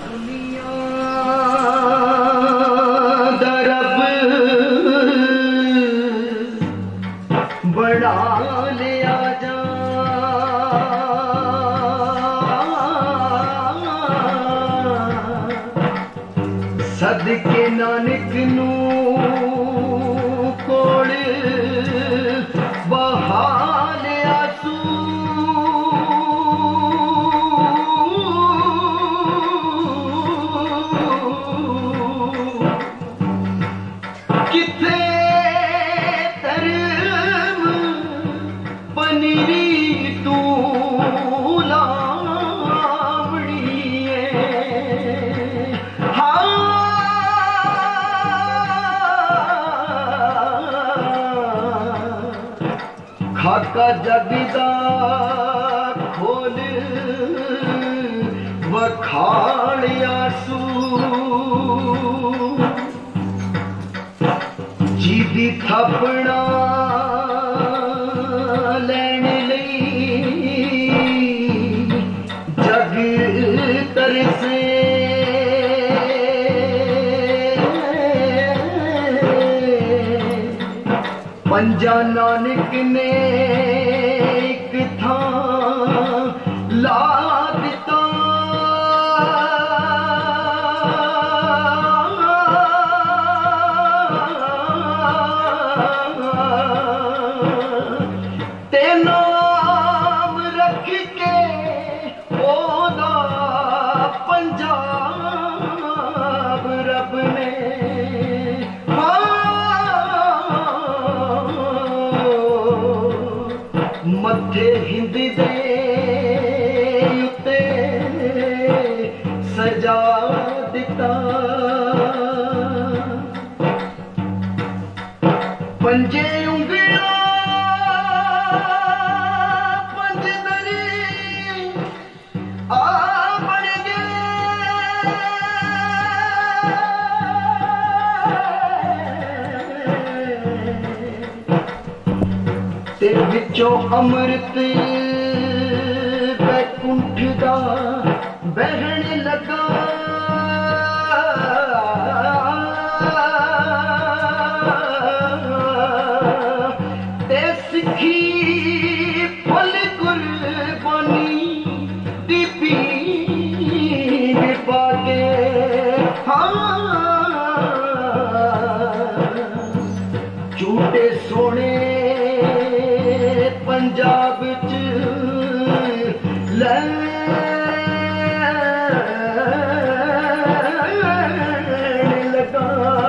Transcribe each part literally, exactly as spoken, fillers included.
सदके नानक नू कोल बहाल आसू किथे तरम पनीरी तू खाका जगदा खोल वखाड़ आसू जीदी थपड़ा लैन लई जग तरसे पंजा नानक ने एक थां ला दिता ते नाम रख के ओदा पंजाब रब ने मथे हिंद दे उत्ते सजा दिता पंजे उंगलियां पंज दरी आ बन गए ते विचों अमृत बैकुंठ दा बहन लगा ते सिखी फल कुर्बानी दी पीर पाके हाँ झूठे सोने पंजाब च लैन लगा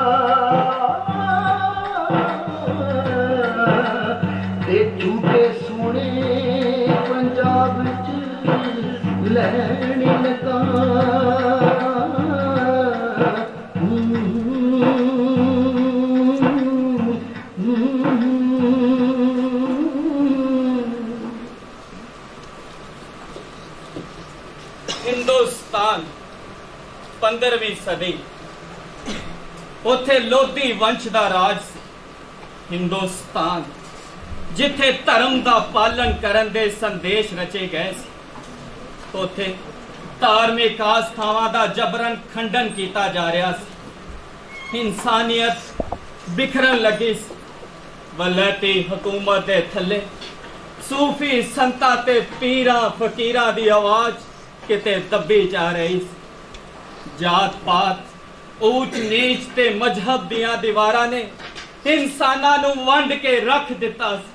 ते झूठे सोने पंजाब च लैन लगा हिंदुस्तान पंद्रहवीं सदी उथे लोधी वंश दा राज सी। हिंदुस्तान जिथे धर्म दा पालन करन दे संदेश रचे गए सी, उथे धार्मिक आस्थावां दा जबरन खंडन किया जा रहा सी। इंसानियत बिखरन लगी सी। वलैती हुकूमत दे थले सूफी संता ते पीरा फकीरा दी आवाज किते दबी जा रही सी। जात पात ऊंच नीच ते मजहब दियां दीवारां ने इंसानां नूं वंड के रख दिता सी।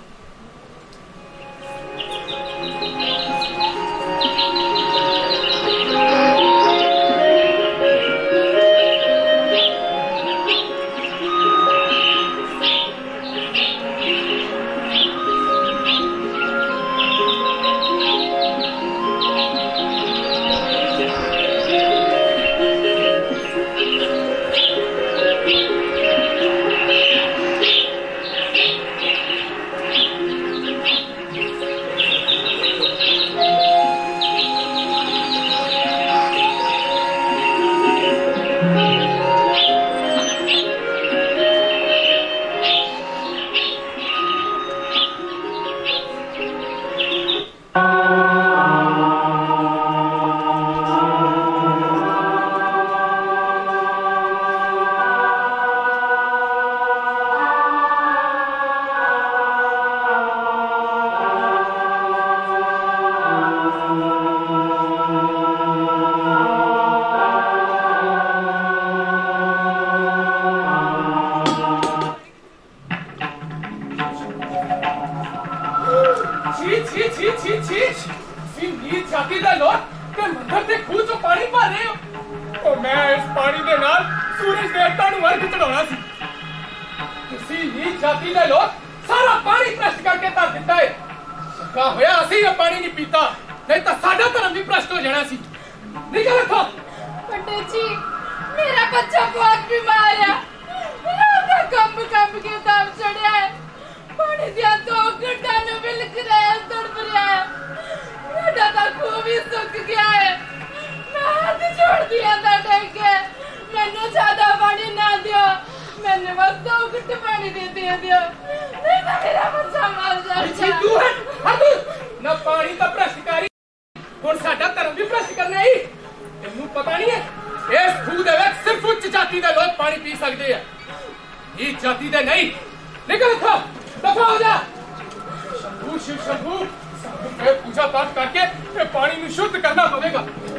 छी छी सी नीच जाति दा लोग ते मंदिर ते खूह चों पानी भर रहे हो और मैं इस पानी दे नाल सूरज देवता नूं अर्घ चढ़ाउणा सी तुसी नीच जाति दे लोग सारा पानी भ्रष्ट करके धर दिता है का होया असी ये पानी नहीं पीता नहीं तो साडा धर्म भी भ्रष्ट हो जाना सी निकल रखो पंडित जी मेरा बच्चा बहुत बीमार है रात कंब कंब के दम चढ़िया है पानी दिया तो गड्ढा नु बिलक रहा है तड़प रहा है गड्ढा तो खूह भी सूख गया है मैं हाथ छोड़ दिया था टेके मैंने ज्यादा पानी ना दियो मैंने बस दो घुट पानी दे दिया दियो नहीं तो मेरा बच्चा मर जाएगा तू है हद ना पानी का भ्रष्टकारी हुण साडा धर्म भी भ्रष्ट करना है तैनू पता नहीं है इस खूह दे विच सिर्फ उच्च जाति दे लोग पानी पी सकते हैं नीच जाति दे नहीं निकल इत्थों दफा हो जा शंभू शिव शंभू मैं पूजा पाठ करके ये पानी में शुद्ध करना पड़ेगा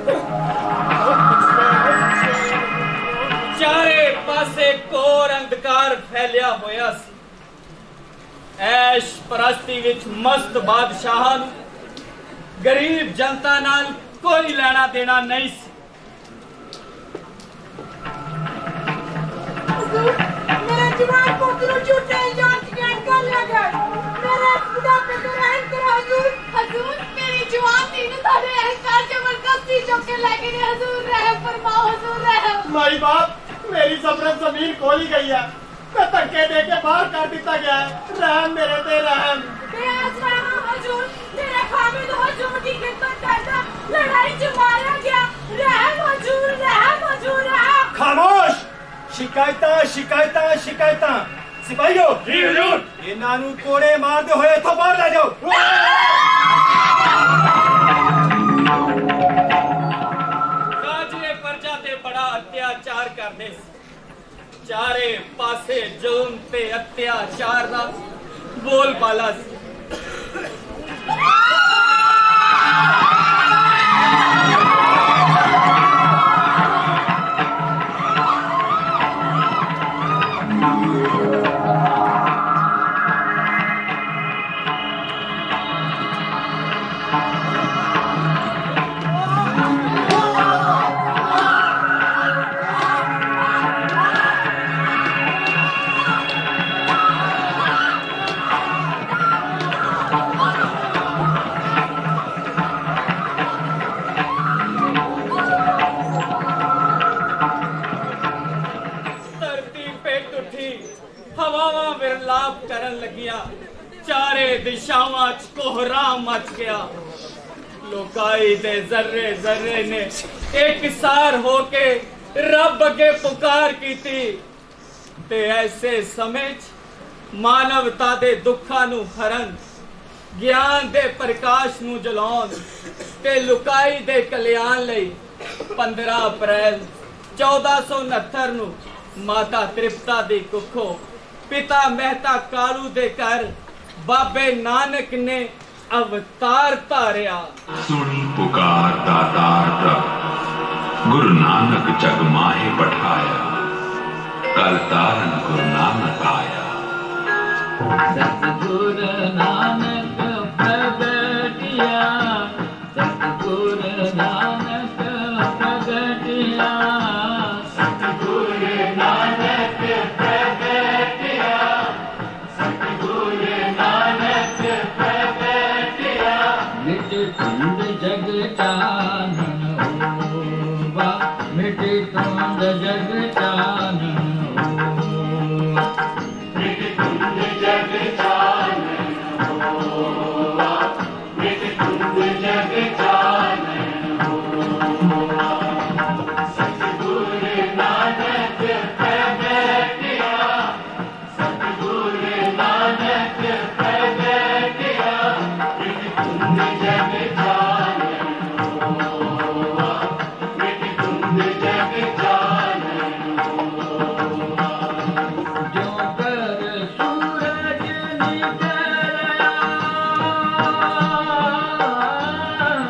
चारे पासे कोर अंधकार फैलिया होया सी ऐश परस्ती विच मस्त बादशाहां नूं गरीब जनता नाल कोई लेना देना नहीं सी मेरे जवान पुत्र झूठे इल्जाम ठिकान कर लिया गया मेरे बुढ़ापे को रहम करो हजूर हजूर मेरी जवान थी न तारे अहंकार जबरदस्ती चौके लेके ने हजूर रहम फरमाओ हजूर रहम माई बाप मेरी सबरत जमीन खोली गई है मैं धक्के दे के बाहर काट दिया गया है रहम मेरे ते रहम बेअस रहम हजूर तेरे खामिद हजूर की खिदमत करना लड़ाई च मारा गया रहम हजूर रहम हजूर रहम खामोश शिकायतां शिकायतां शिकायतां सिपाहियों जी हुजूर इन्हां नूं कोड़े मारदे होए इथों बाहर ले जाओ काजरे प्रजा ते बड़ा अत्याचार करदे चारे पासे जुल्म ते अत्याचार दा बोल बाला सी चारे दिशावां च कोहराम मच गया लोकाई दे जर्रे जर्रे ने एक सार होके रब अगे पुकार कीती ते ऐसे समय च मानवता दे दुखां नू हरन ज्ञान दे प्रकाश नू जलाउण ते लुकाई दे कल्याण लई पंद्रह अप्रैल चौदह सौ उनहत्तर नू माता तृप्ता दी कुखों पिता मेहता कालू दे घर बाबे नानक ने अवतार धारिया सुनी पुकार दातार प्रभ गुरु नानक जग माहे पठाया कल तारन गुरु नानक आया सतगुरु नानक प्रगटिया सतगुरु नानक प्रगटिया सतगुरु नानक प्रगटिया सतगुरु नानक प्रगटिया मिट कुंड जग चानन होवा मिट कुंड जग चानन होवा मिट कुंड जग चानन होवा मिट कुंड जग चानन होवा सतगुरु नानक प्रगटिया सतगुरु नानक प्रगटिया मिट कुंड जग चानन होवा मिट कुंड जग चानन होवा जो कर सूरज निकला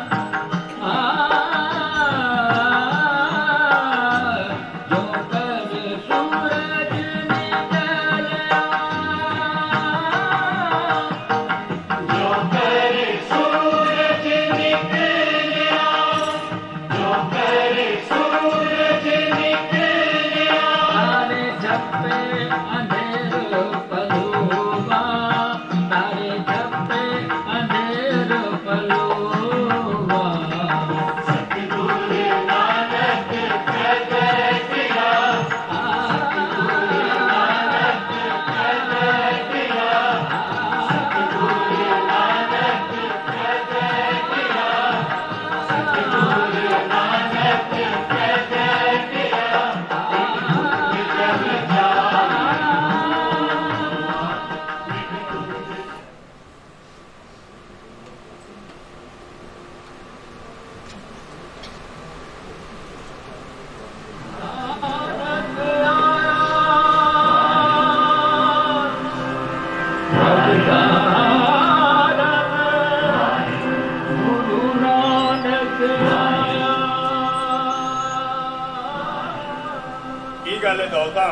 की गल है दौलता,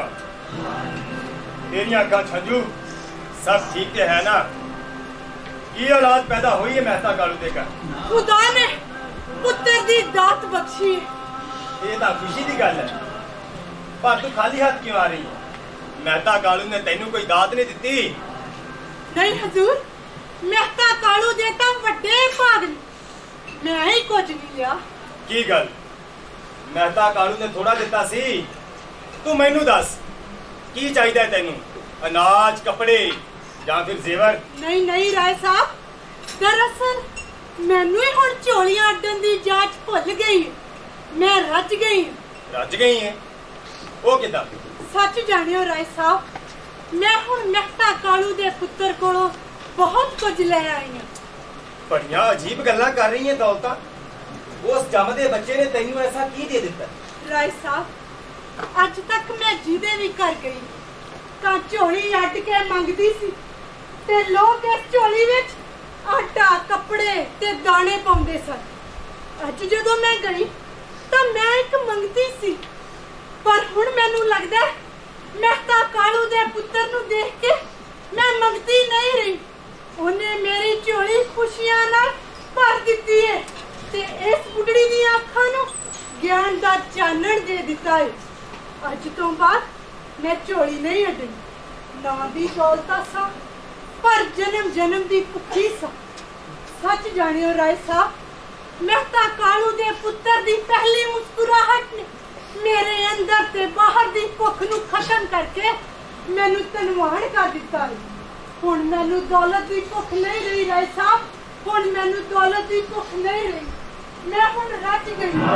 तेरिया अखा छंजू सब ठीक ते है ना? की औलाद पैदा हुई है मेहता कालू दे घर? खुदा ने पुत्र दी दात बख्शी है। ये तो खुशी की गल है, पर तू खाली हाथ क्यों आ रही है? मेहता कालू ने तेनू कोई दात नहीं दी? नहीं हजूर, मेहता कालू दे तां वड्डे भाग ने, मैं ही कुछ नहीं लिया। की गल, मेहता कालू ने थोड़ा दिता सी? तू मैनू दस की चाहिदा है तेनू? अनाज, कपड़े या फिर जेवर? नहीं नहीं राय साहब, दरअसल मैनू ही हुण झोलियां अड्डन दी जांच भुल गई है। मैं रज गई हूं। रज गई है? वो किदा? सच जानियो राय साहब, मैं हुण मेहता कालू दे पुत्र कोलों बहुत कुछ ले आई हूं। बड़िया अजीब गल्लां कर रही है दौलता। उस जमदे बच्चे ने तेनू ऐसा की दे दिता? राय साहब, अज तक मैं जिदे भी कर गई तां झोली अड्ड के मंगदी सी ते लोग इस झोली विच आटा, कपड़े ते दाने पाउंदे सन। अज जदों मैं गई तां मैं एक मंगती सी, पर हुण मैनू लगदा है मेहता कालू दे पुत्र नू देख के मैं मंगती नहीं रही। उन्हें मेरी झोली खुशियां नाल भर दित्ती है ते इस बुढ़ड़ी दी अखां नू ज्ञान दा चानण दे दिता है। अज तो बाद मैं झोली नहीं अड्डनी, ना दी दौलता सा पर जन्म जन्म दी भुखी सा। सच जानियो राय साहब, मेहता कालू दे पुत्र दी पहली मुस्कुराहट ने मेरे अंदर ते बाहर दी भुख नू खत्म करके मैनू धनवान कर दिता है। हुण मैनू दौलत दी भुख नहीं रही राय साहब, हुण मैनू दौलत दी भुख नहीं रही। मैं हुण रज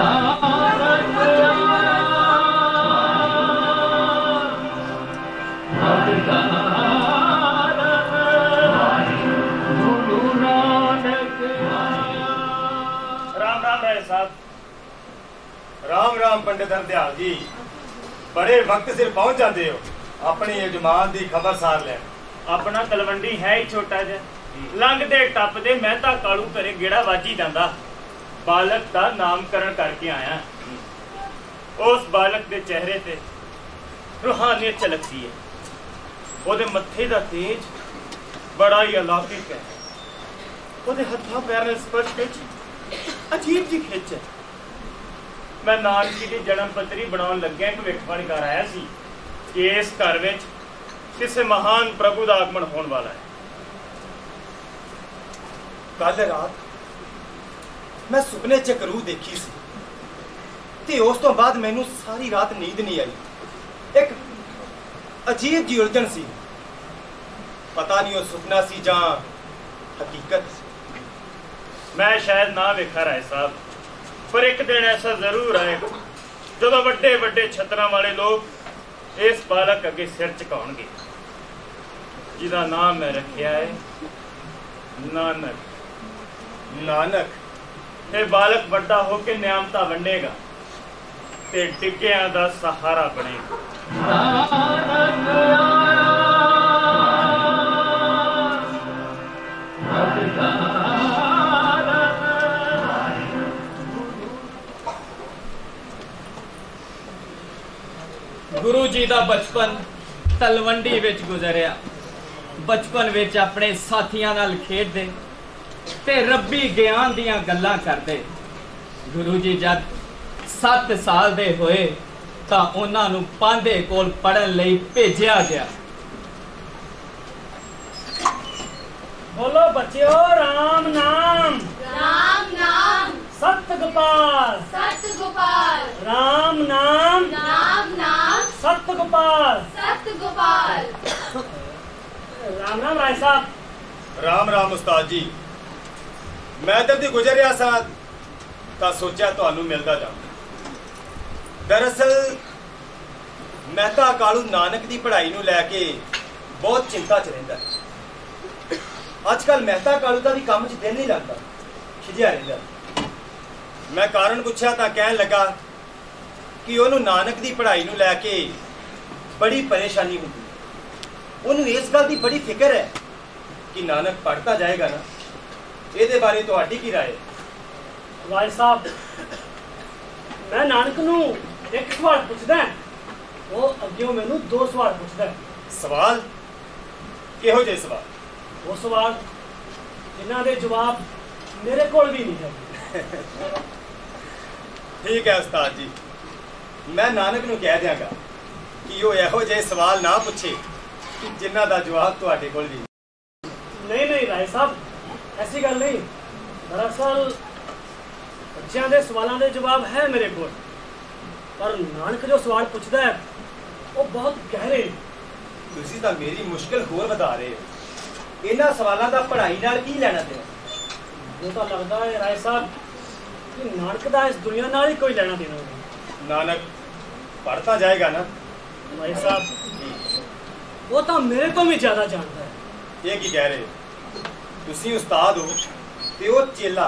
गई। राम राम राय साहब। राम राम पंडित हरदयाल जी, बड़े वक्त सिर पहुंच जाते हो। अपनी यजमान दी खबर सार ले। अपना तलवंडी है ही छोटा जा, लंघदे टपदे मेहता कालू घरे गेड़ा वाजी जांदा। बालक दा नामकरण करके आया। उस बालक दे चेहरे ते रूहानियत झलकदी है, ओदे मत्थे दा तेज बड़ा ही अलौकिक है। ओदे हत्थां पैरां स्पर्श विच अजीब जी खिच है। मैं नानकी दी जन्म पत्री बनाउण लग्गिया भविष्यवाणी कर आया सी कि इस घर विच किसी महान प्रभु का आगमन होने वाला है। कल रात मैं सुपने च एक रूह देखी सी ते उस तो बाद मैनू सारी रात नींद नहीं आई। एक अजीब जी उलझन सी, पता नहीं वो सुपना सी जां हकीकत। मैं शायद ना वेखा राय साहब, पर एक दिन ऐसा जरूर आएगा जो बड़े बड़े छतरा वाले लोग इस बालक अगे सिर झुकाउणगे, जिहदा नाम मैं रखिया है नानक। नानक ये बालक बड़ा होके नियामता वंडेगा ते डिग्गियां दा सहारा बनेगा। गुरु जी दा बचपन तलवंडी विच गुजरिया। बचपन विच अपने साथियां नाल खेडदे ते रब्बी ज्ञान दियां गल्लां करदे। गुरु जी जद सत्त साल दे होए तां उन्हां नूं पांधे कोल पढ़न लई भेजिया गया। बोलो बच्चों, राम नाम राम नाम सत गोपाल, सत गोपाल, राम नाम राम नाम सत गोपाल, सत गोपाल। राम राम राय साहब। राम राम उस्ताद जी। मैं इधर दी गुजर रहा सा तां सोचा तुहानू मिलदा जाऊं। दरअसल मेहता कालू नानक दी पढ़ाई नू लैके बहुत चिंता च रहिंदा है। अजकल मेहता कालू दा भी काम च दिल नहीं लगदा, खिजिया रहिंदा। मैं कारण पुछया तां कहन लगा कि ओनू नानक दी पढ़ाई नू लैके बड़ी परेशानी हुंदी। ओनू इस गल दी बड़ी फिक्र है कि नानक पढ़ता जाएगा ना। ਇਹਦੇ ਬਾਰੇ ਤੁਹਾਡੀ ਕੀ ਰਾਏ? राय साहब मैं नानक नू एक सवाल पूछदा वो अग्गियों मैनू दो सवाल पूछदा सवाल किहो जे सवाल वो सवाल जिन्हां दे जवाब मेरे कोल भी नहीं है ठीक है उस्ताद जी मैं नानक नू कह दियांगा कि वो इहो जे सवाल ना पूछे जिन्हां दा जवाब तुहाडे कोल भी नहीं नहीं राय साहब ऐसी गल नहीं दरअसल बच्चों के सवालों के जवाब है मेरे को पर नानक जो सवाल पूछता है वो बहुत गहरे तुसी तां मेरी मुश्किल होर वधा रहे हो इन्हां सवालों का पढ़ाई नाल की लेना देना वो तो लगता है राय साहब कि नानक का इस दुनिया नाल ही कोई लेना देना नहीं नानक पढ़ता जाएगा ना राय साहब वो तो मेरे को भी ज्यादा जानता है ये की कह रहे हो तुसी उस्ताद हो ते वो चेला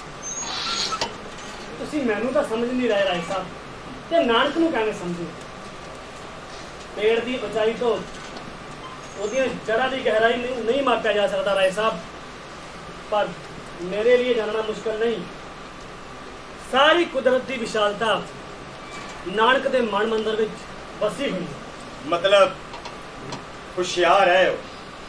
तुसी मैनू तो समझ नहीं रहे राय साहब ते नानक नू कहने समझो पेड़ की ऊंचाई तो ओदियां जड़ा की गहराई नहीं, नहीं मापा जा सकता राय साहब पर मेरे लिए जानना मुश्किल नहीं सारी कुदरत की विशालता नानक के मन मंदिर में बसी हुई मतलब होशियार है वो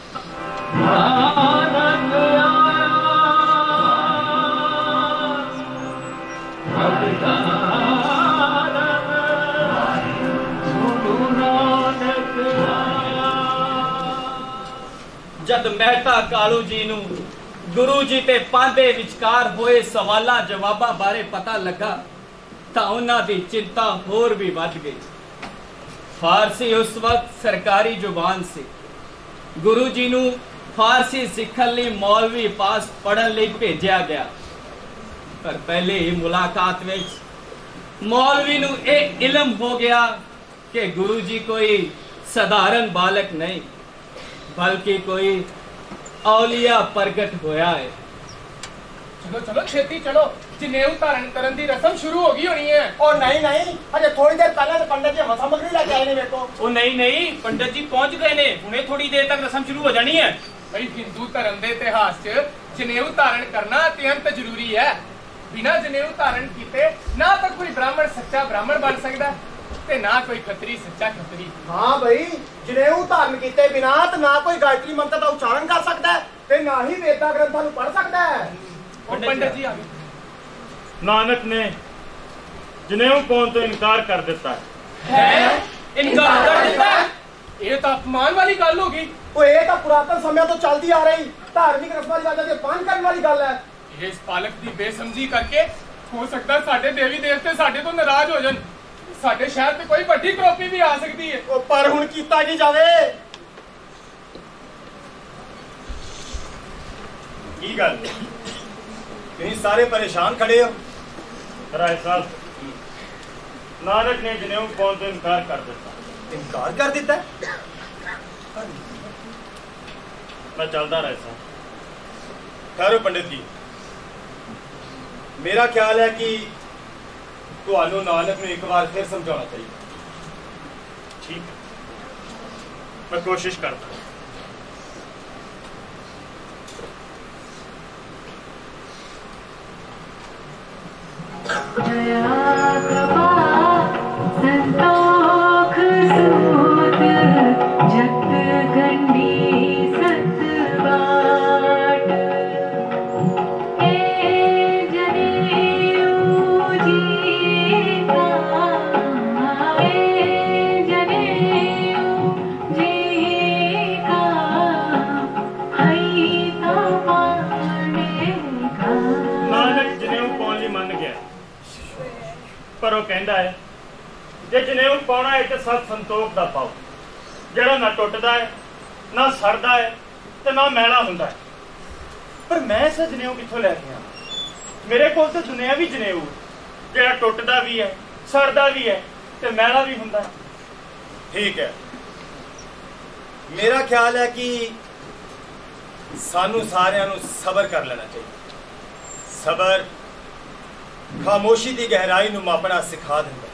जद मेहता कालू जी नू गुरु जी ते पांदे विचकार होए सवालां जवाबां बारे पता लगा तां उन्हां दी चिंता होर भी वध गई फारसी उस वक्त सरकारी जुबान से गुरु जी नू फारसी सीखण लई मौलवी पास पढ़न लई भेजिया गया पर पहले ही मुलाकात विच मौलवी नू यह इल्म हो गया कि गुरु जी कोई साधारण बालक नहीं बल्कि कोई औलिया प्रगट होया है चलो चलो छेती चलो जनेऊ धारण करन दी रस्म शुरू हो गई होनी है ओ नहीं नहीं अजे थोड़ी देर पहले तो पंडित जी सामग्री लेके आए ने मेरे को ओ नहीं नहीं पंडित जी पहुंच गए ने हुणे थोड़ी देर तक रस्म शुरू हो जानी है भाई हिंदू धर्म के इतिहास च जनेऊ धारण करना अत्यंत जरूरी है बिना जनेऊ धारण कीते ना तो कोई ब्राह्मण सच्चा ब्राह्मण बन सकता ते ना कोई खत्री सच्चा खत्री हाँ भाई जनेऊ धारण कीते बिना तो ना कोई गायत्री मंत्र का उच्चारण कर सकता है ते ना ही वेदा ग्रंथां नूं पढ़ सकता है पंडित जी आ गए नानक ने जनेऊ पाउण तो इनकार कर दिता है है इनकार कर दिता है ये तो अपमान वाली गल हो गई ओ ये तो पुरातन समय तो चलती आ रही धार्मिक रस्मां रिवाजां दे पालन करने वाली गल है ये इस बालक की बेसमझी करके हो सकता है साडे देवी देवते साडे तो नाराज हो जान साडे शहर ते कोई बड़ी क्रॉपी भी आ सकती है ओ पर हुण कीता की जावे की गल तुसीं सारे परेशान खड़े हो राय साहब नानक ने जनेऊ पाउण तो इनकार कर दिता इनकार कर दिता है मैं चलदा राय साहब ठहरो पंडित जी मेरा ख्याल है कि तुहानू नानक नूं एक बार फिर समझाना चाहिए ठीक है मैं कोशिश करता संतोख सूत जग गंडी सतबाट ए जनेऊ जी का ए जनेऊ जी का हई तो पाने का नानक जनेऊ पाउण लई मन गया पर वो कहता है जे जनेऊ पाउणा है तो सब संतोख दा पाओ ਜਿਹੜਾ ना टुटदा है ना सरदा है ते ना मैला हुंदा है पर मैं इस जनेऊ कित्थों लैके आवां मेरे कोल तो दुनियावी जनेऊ ਜਿਹੜਾ टुटदा भी है सरदा भी है ते मैला भी हुंदा है ठीक है मेरा ख्याल है कि सानू सारिਆਂ ਨੂੰ सबर कर लेना चाहिए सबर खामोशी की गहराई नूं मापना सिखा दिंदा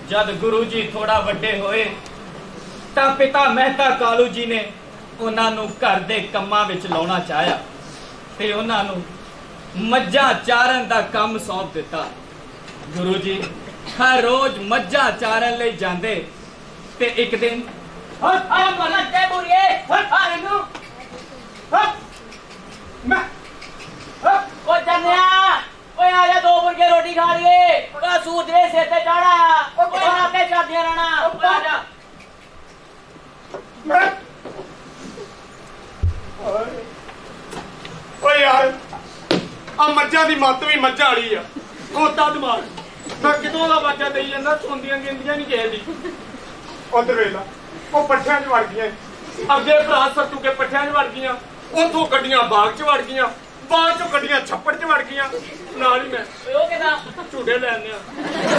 जद गुरु जी थोड़ा वड्डे होए तां पिता मेहता कालू जी ने उन्हां नूं घर दे कंमां विच लाउणा चाहिया ते उन्हां नूं मੱਝਾਂ चारन दा काम सौंप दिता। गुरु जी हर रोज मੱਝਾਂ चारन लई जांदे ते एक दिन दो मुर्गे रोटी खा लिए सूरज ने सिर ते चाढ़ा शादियां रहना यार आ मੱਝਾਂ ਦੀ ਮੱਤ ਵੀ ਮੱਝਾਂ ਵਾਲੀ ਆ ਖੋਤਾ ਦਿਮਾਗ ਮੈਂ ਕਿਤੋਂ ਦਾ ਬਾਜਾ ਦੇਈ ਜਾਂਦਾ ਸੁਣਦੀਆਂ ਗਿੰਦੀਆਂ ਨਹੀਂ ਕਿਸੇ ਦੀ ਉਧਰ ਵੇਲਾ ਉਹ ਪੱਠਿਆਂ 'ਚ ਵੜ ਗਈਆਂ ਅੱਗੇ ਭਰਾ ਸੱਤੂ ਕੇ ਪੱਠਿਆਂ 'ਚ ਵੜ ਗਈਆਂ ਉਥੋਂ ਗੱਡੀਆਂ ਬਾਗ 'ਚ ਵੜ ਗਈਆਂ ਬਾਗ 'ਚੋਂ ਗੱਡੀਆਂ ਛੱਪੜ 'ਚ ਵੜ ਗਈਆਂ ਨਾਲ ਹੀ ਮੈਂ ਉਹ ਕਿਦਾਂ ਝੂਟੇ ਲੈਣੇ ਆ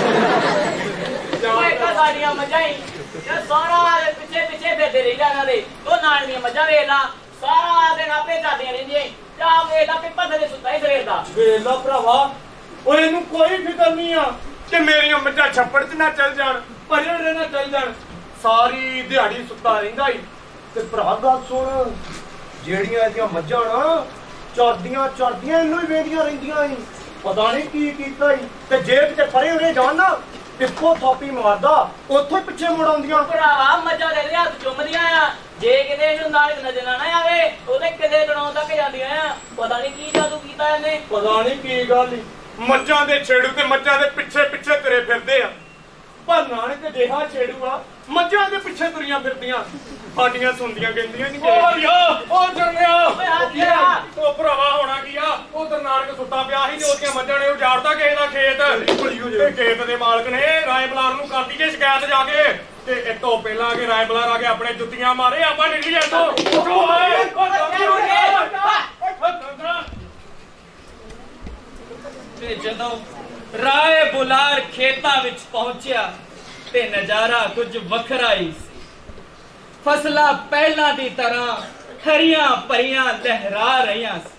ਉਹ ਇੱਕ ਸਾਡੀਆਂ ਮੱਝਾਂ ਹੀ ਯਾਰ ਸਾਰਾ ਪਿੱਛੇ ਪਿੱਛੇ ਫਿਰਦੇ ਰਹੀ ਜਾਣਾ ਦੇ ਉਹ ਨਾਲ ਦੀਆਂ ਮੱਝਾਂ ਵੇਖ ਲਾ ਸਾਰਾ ਦਿਨ ਆਪੇ ਜਾਂਦੀਆਂ ਰਹਿੰਦੀਆਂ ਜਾ ਵੇਖ ਲਾ ਪਿੱਪਾ ਥੱਲੇ ਸੁੱਤਾ ਹੀ ਸਵੇਰ ਦਾ ਵੇਖ ਲਾ ਭਰਾਵਾ ਉਹ ਇਹਨੂੰ ਕੋਈ ਫਿਕਰ ਨਹੀਂ ਆ ਕਿ ਮੇਰੀਆਂ ਮੱਝਾਂ ਛੱਪੜ 'ਚ ਨਾ ਚੱਲ ਜਾਣ ਪਰੇ ਨਾ ਚੱਲ ਜਾਣ ਸਾਰੀ ਦਿਹਾੜੀ ਸੁੱਤਾ ਰਹਿੰਦਾ ਹੀ ਤੇ ਭਰਾ ਗੱਲ ਸੁਣ ਜਿਹੜੀਆਂ ਇਹਦੀਆਂ ਮੱਝਾਂ ਨਾ ਚਰਦੀਆਂ ਚਰਦੀਆਂ ਇਹਨੂੰ ਹੀ ਵੇਂਦੀਆਂ ਰਹਿੰਦੀਆਂ ਸੀ ਪਤਾ ਨਹੀਂ ਕੀ ਕੀਤਾ ਸੀ ਤੇ ਜੇਬ 'ਚ ਪਰੇ ਉਹਨੇ ਜਾਣ ਨਾ ਇੱਕੋ ਥਾਪੀ ਮਾਰਦਾ ਉੱਥੋਂ ਹੀ ਪਿੱਛੇ ਮੁੜ ਆਉਂਦੀਆਂ ਭਰਾਵਾ ਮੱਝਾਂ ਦੇ ਹੱਥ ਚੁੰਮਦੀਆਂ ਆ ਜੇ ਕਿਤੇ ਇਹਨੂੰ ਨਾਲ ਨਜ਼ਰ ਨਾ ਆਵੇ ਉਹਦੇ ਕਿਤੇ ਗਣਾਉਣ ਤੱਕ ਜਾਂਦੀਆਂ ਆ ਪਤਾ ਨਹੀਂ ਕੀ ਜਾਦੂ ਕੀਤਾ ਇਹਨੇ ਪਤਾ ਨਹੀਂ ਕੀ ਗੱਲ ਈ ਮੱਝਾਂ ਦੇ ਛੇੜੂ ਤੇ ਮੱਝਾਂ ਦੇ ਪਿੱਛੇ ਪਿੱਛੇ ਤੁਰੇ ਫਿਰਦੇ ਆ ਪਰ ਨਾਨਕ ਜਿਹਾ ਛੇੜੂ ਆ ਮੱਝਾਂ ਦੇ ਪਿੱਛੇ ਤੁਰੀਆਂ ਫਿਰਦੀਆਂ ਸਾਡੀਆਂ ਸੁਣਦੀਆਂ ਕਹਿੰਦੀਆਂ ਨਹੀਂ ਓ ਯਾ ਓ ਜਰਨਿਆ ਓ ਭਰਾਵਾ ਹੋਣਾ ਕੀ ਆ ਉਧਰ ਨਾਨਕ ਸੁੱਤਾ ਪਿਆ ਸੀ ਤੇ ਉਹਦੀਆਂ ਮੱਝਾਂ ਨੇ ਉਜਾੜਦਾ ਕਿਸੇ ਦਾ ਖੇਤ ਤੇ ਖੇਤ ਦੇ ਮਾਲਕ ਨੇ ਰਾਏ ਬਲਾਰ ਨੂੰ ਕਰਦੀ ਜੇ ਸ਼ਿਕਾਇਤ ਜਾ ਕੇ ਤੇ ਇਹ ਤੋਂ ਪਹਿਲਾਂ ਕਿ ਰਾਏ ਬਲਾਰ ਆ ਕੇ ਆਪਣੇ ਜੁੱਤੀਆਂ ਮਾਰੇ ਆਪਾਂ ਨਿਕਲੀ ਜਾਂਦੋ ਤੇ ਜਦੋਂ ਰਾਏ ਬੁਲਾਰ ਖੇਤਾਂ ਵਿੱਚ ਪਹੁੰਚਿਆ ਤੇ ਨਜ਼ਾਰਾ ਕੁਝ ਵੱਖਰਾ ਹੀ ਸੀ। ਫਸਲਾਂ ਪਹਿਲਾਂ ਦੀ ਤਰ੍ਹਾਂ ਹਰੀਆਂ ਭਰੀਆਂ ਲਹਿਰਾ ਰਹੀਆਂ ਸੀ।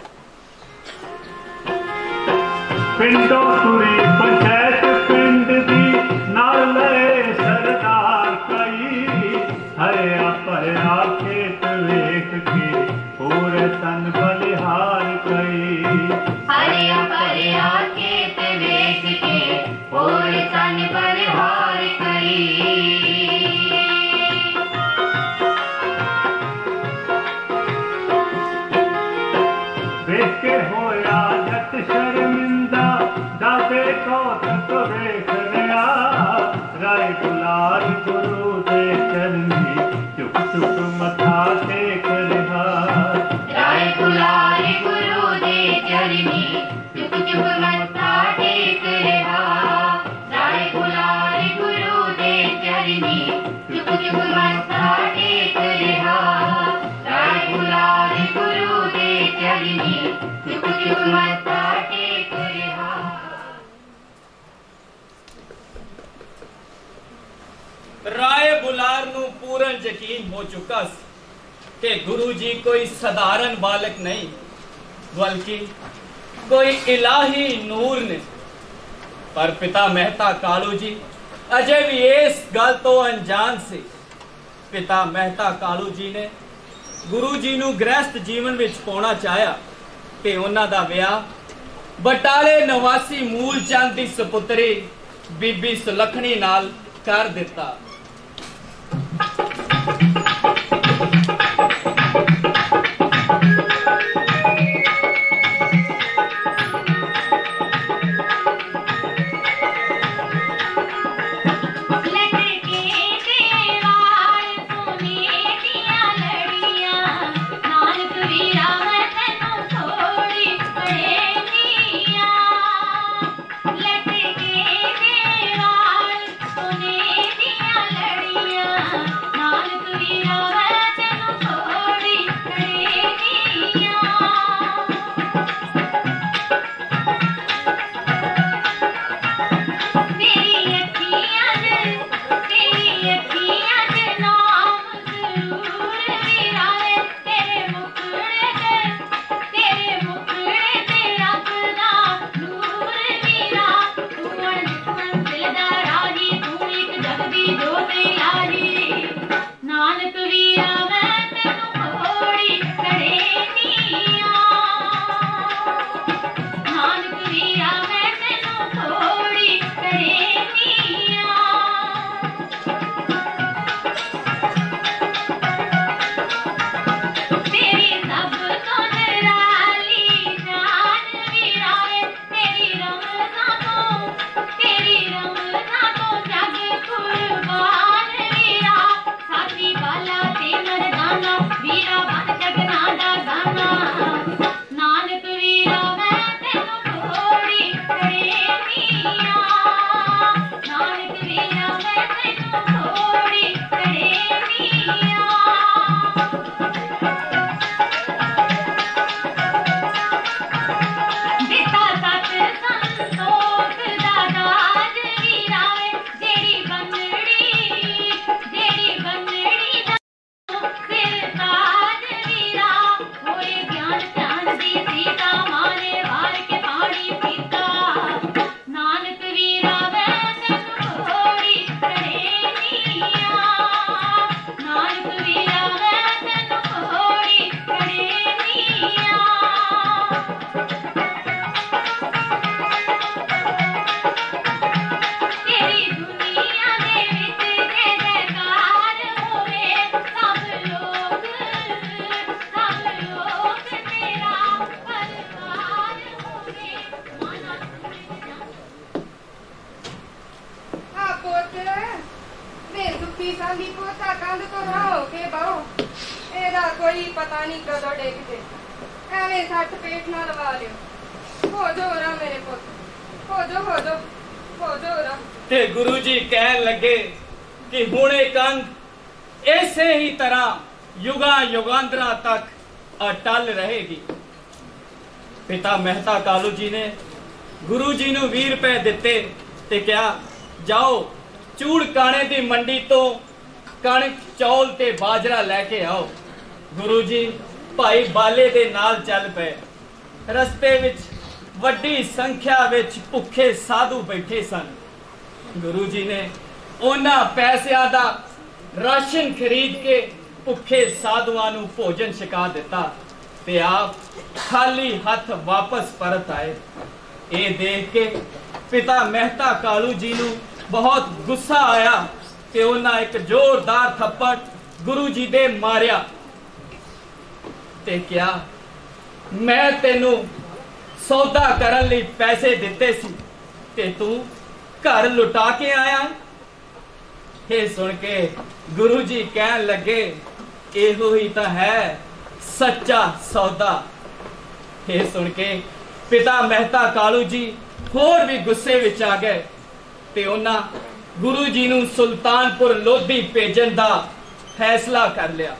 ਪਿੰਡੋਂ ਤੁਰੀ ਪੰਚਾਇਤ ਪਿੰਡ ਦੀ ਨਾਲ ਲਏ ਸਰਦਾਰ ਕਈ ਹਰਿਆ ਭਰਿਆ ਖੇਤ ਵੇਖ ਕੇ ਹੋਰ ਤਨ ਬਲਿਹਾਰ ਕਈ ਹਰਿਆ ਭਰਿਆ ਖੇਤ ਵੇਖ ਕੇ ਹੋਰ ਤਨ ਬਲਿਹਾਰ ਕਈ ਵੇਖ ਕੇ ਹੋਇਆ ਜੱਟ ਸ਼ਰਮਿੰਦਾ ਦਾਦੇ ਕੌਤਕ ਵੇਖ ਲਿਆ ਰਾਏ ਬੁਲਾਰ ਗੁਰੂ ਦੇ ਚਰਨੀ ਚੁੱਕ ਚੁੱਕ ਮੱਥਾ ਟੇਕ ਰਿਹਾ ਰਾਏ ਬੁਲਾਰ ਗੁਰੂ ਦੇ ਚਰਨੀ ਚੁੱਕ ਚੁੱਕ ਮੱਥਾ ਟੇਕ ਰਿਹਾ ਰਾਏ ਬੁਲਾਰ ਗੁਰੂ ਦੇ ਚਰਨੀ ਚੁੱਕ ਚੁੱਕ ਮੱਥਾ ਟੇਕ ਰਿਹਾ ਰਾਏ ਬੁਲਾਰ ਗੁਰੂ ਦੇ ਚਰਨੀ ਚੁੱਕ ਚੁੱਕ ਮੱਥਾ ਟੇਕ ਰਿਹਾ। ਰਾਏ ਬੁਲਾਰ ਨੂੰ ਪੂਰਨ ਯਕੀਨ ਹੋ ਚੁੱਕਾ ਸੀ ਕਿ ਗੁਰੂ ਜੀ ਕੋਈ ਸਧਾਰਨ ਬਾਲਕ ਨਹੀਂ ਬਲਕਿ ਕੋਈ ਇਲਾਹੀ ਨੂਰ ਨੇ ਪਰ ਪਿਤਾ ਮਹਿਤਾ ਕਾਲੂ ਜੀ ਅਜੇ ਵੀ ਇਸ ਗੱਲ ਤੋਂ ਅਣਜਾਣ ਸੀ। ਪਿਤਾ ਮਹਿਤਾ ਕਾਲੂ ਜੀ ਨੇ ਗੁਰੂ ਜੀ ਨੂੰ ਗ੍ਰਸਥ ਜੀਵਨ ਵਿੱਚ ਪਾਉਣਾ ਚਾਹਿਆ ਤੇ ਉਹਨਾਂ ਦਾ ਵਿਆਹ ਬਟਾਲੇ ਨਿਵਾਸੀ ਮੂਲ ਚੰਦ ਦੀ ਸੁਪੁੱਤਰੀ ਬੀਬੀ ਸੁਲੱਖਣੀ ਨਾਲ ਕਰ ਦਿੱਤਾ। ਲਟਕੇ ਦੇ ਵਾਲ ਸੋਨੇ ਦੀਆਂ ਤੇ ਗੁਰੂ ਜੀ ਕਹਿਣ ਲੱਗੇ ਕਿ ਹੁਣ ਇਹ ਕੰਧ ਇਸੇ ਹੀ ਤਰ੍ਹਾਂ ਯੁਗਾਂ ਯੁਗਾਂਤਰਾਂ ਤੱਕ ਅਟਲ ਰਹੇਗੀ। ਪਿਤਾ ਮਹਿਤਾ ਕਾਲੂ ਜੀ ਨੇ ਗੁਰੂ ਜੀ ਨੂੰ ਵੀਹ ਰੁਪਏ ਦਿੱਤੇ ਤੇ ਕਿਹਾ ਜਾਓ ਚੂੜ ਕਾਣੇ ਦੀ ਮੰਡੀ ਤੋਂ ਕਣਕ ਚੌਲ ਤੇ ਬਾਜਰਾ ਲੈ ਕੇ ਆਓ। ਗੁਰੂ ਜੀ ਭਾਈ ਬਾਲੇ ਦੇ ਨਾਲ ਚੱਲ ਪਏ। ਰਸਤੇ ਵਿੱਚ ਵੱਡੀ ਸੰਖਿਆ ਵਿੱਚ ਭੁੱਖੇ ਸਾਧੂ ਬੈਠੇ ਸਨ। ਗੁਰੂ ਜੀ ਨੇ ਉਹਨਾਂ ਪੈਸਿਆਂ ਦਾ ਰਾਸ਼ਨ ਖਰੀਦ ਕੇ ਭੁੱਖੇ ਸਾਧੂਆਂ ਨੂੰ ਭੋਜਨ ਛਕਾ ਦਿੱਤਾ ਤੇ ਆਪ ਖਾਲੀ ਹੱਥ ਵਾਪਸ ਪਰਤ ਆਏ। ਇਹ ਦੇਖ ਕੇ ਪਿਤਾ ਮਹਿਤਾ ਕਾਲੂ ਜੀ ਨੂੰ ਬਹੁਤ ਗੁੱਸਾ ਆਇਆ ਤੇ ਉਹਨਾਂ ਇੱਕ ਜ਼ੋਰਦਾਰ ਥੱਪੜ ਗੁਰੂ ਜੀ ਦੇ ਮਾਰਿਆ ਤੇ ਕਿਹਾ, ਮੈਂ ਤੈਨੂੰ ਸੌਦਾ ਕਰਨ ਲਈ ਪੈਸੇ ਦਿੱਤੇ ਸੀ ਤੇ ਤੂੰ ਘਰ ਲੁਟਾ ਕੇ ਆਇਆ। ਇਹ ਸੁਣ ਕੇ ਗੁਰੂ ਜੀ ਕਹਿਣ ਲੱਗੇ, ਇਹੋ ਹੀ ਤਾਂ ਹੈ ਸੱਚਾ ਸੌਦਾ। ਇਹ ਸੁਣ ਕੇ ਪਿਤਾ ਮਹਿਤਾ ਕਾਲੂ ਜੀ ਹੋਰ ਵੀ ਗੁੱਸੇ ਵਿੱਚ ਆ ਗਏ ਤੇ ਉਹਨਾਂ ਗੁਰੂ ਜੀ ਨੂੰ ਸੁਲਤਾਨਪੁਰ ਲੋਧੀ ਭੇਜਣ ਦਾ ਫੈਸਲਾ ਕਰ ਲਿਆ।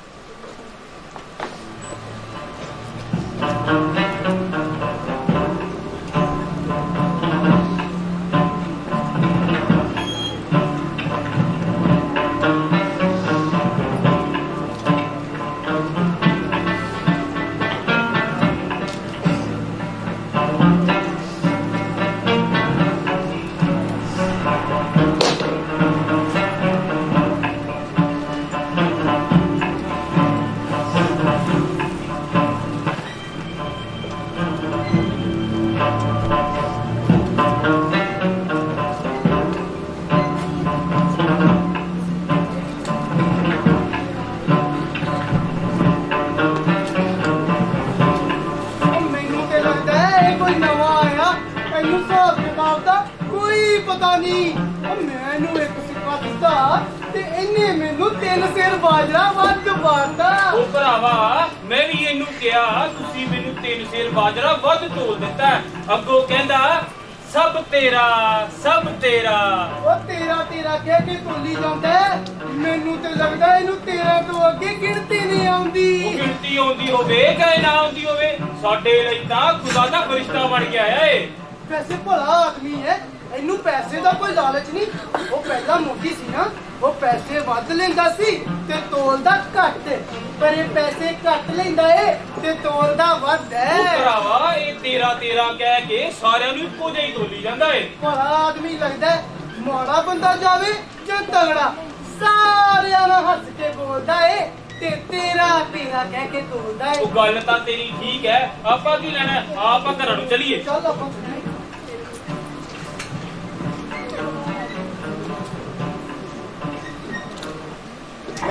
ਅੱਗੋਂ ਕਹਿੰਦਾ ਸਭ ਤੇਰਾ ਸਭ ਤੇਰਾ। ਉਹ ਤੇਰਾ ਤੇਰਾ ਕਹਿ ਕੇ ਤੋਲੀ ਜਾਂਦਾ। ਮੈਨੂੰ ਤੇ ਲੱਗਦਾ ਇਹਨੂੰ ਤੇਰਾ ਤੋਂ ਅੱਗੇ ਗਿਣਤੀ ਨਹੀਂ ਆਉਂਦੀ। ਉਹ ਗਿਣਤੀ ਆਉਂਦੀ ਹੋਵੇ ਚਾਹੇ ਨਾ ਆਉਂਦੀ ਹੋਵੇ, ਸਾਡੇ ਲਈ ਤਾਂ ਖੁਦਾ ਦਾ ਫਰਿਸ਼ਤਾ ਬਣ ਕੇ ਆਇਆ ਏ। ਵੈਸੇ ਭਲਾ ਆਦਮੀ ਹੈ, ਇਹਨੂੰ ਪੈਸੇ ਦਾ ਕੋਈ ਲਾਲਚ ਨਹੀਂ। ਉਹ ਪਹਿਲਾਂ ਮੋਦੀ ਸੀ ਨਾ, ਉਹ ਪੈਸੇ ਵੱਧ ਲੈਂਦਾ ਸੀ ਤੇ ਤੋਲਦਾ ਘੱਟ, ਪਰ ਇਹ ਪੈਸੇ ਘੱਟ ਲੈਂਦਾ ਏ ਤੇ ਤੋਲਦਾ ਵੱਧ ਹੈ। ਉਹ ਭਰਾਵਾ ਇਹ ਤੇਰਾ ਤੇਰਾ ਕਹਿ ਕੇ ਸਾਰਿਆਂ ਨੂੰ ਇੱਕੋ ਜਿਹਾ ਹੀ ਤੋਲੀ ਜਾਂਦਾ ਏ। ਭਲਾ ਆਦਮੀ ਲੱਗਦਾ, ਮਾੜਾ ਬੰਦਾ ਜਾਵੇ ਜਾਂ ਤਗੜਾ ਸਾਰਿਆਂ ਨਾਲ ਹੱਸ ਕੇ ਬੋਲਦਾ ਏ ਤੇ ਤੇਰਾ ਤੇਰਾ ਕਹਿ ਕੇ ਤੋਲਦਾ ਏ। ਉਹ ਗੱਲ ਤਾਂ ਤੇਰੀ ਠੀਕ ਹੈ, ਆਪਾਂ ਕੀ ਲੈਣਾ, ਆਪਾਂ ਘਰਾਂ ਨੂੰ ਚੱਲੀਏ। ਚੱਲ ਆਪਾਂ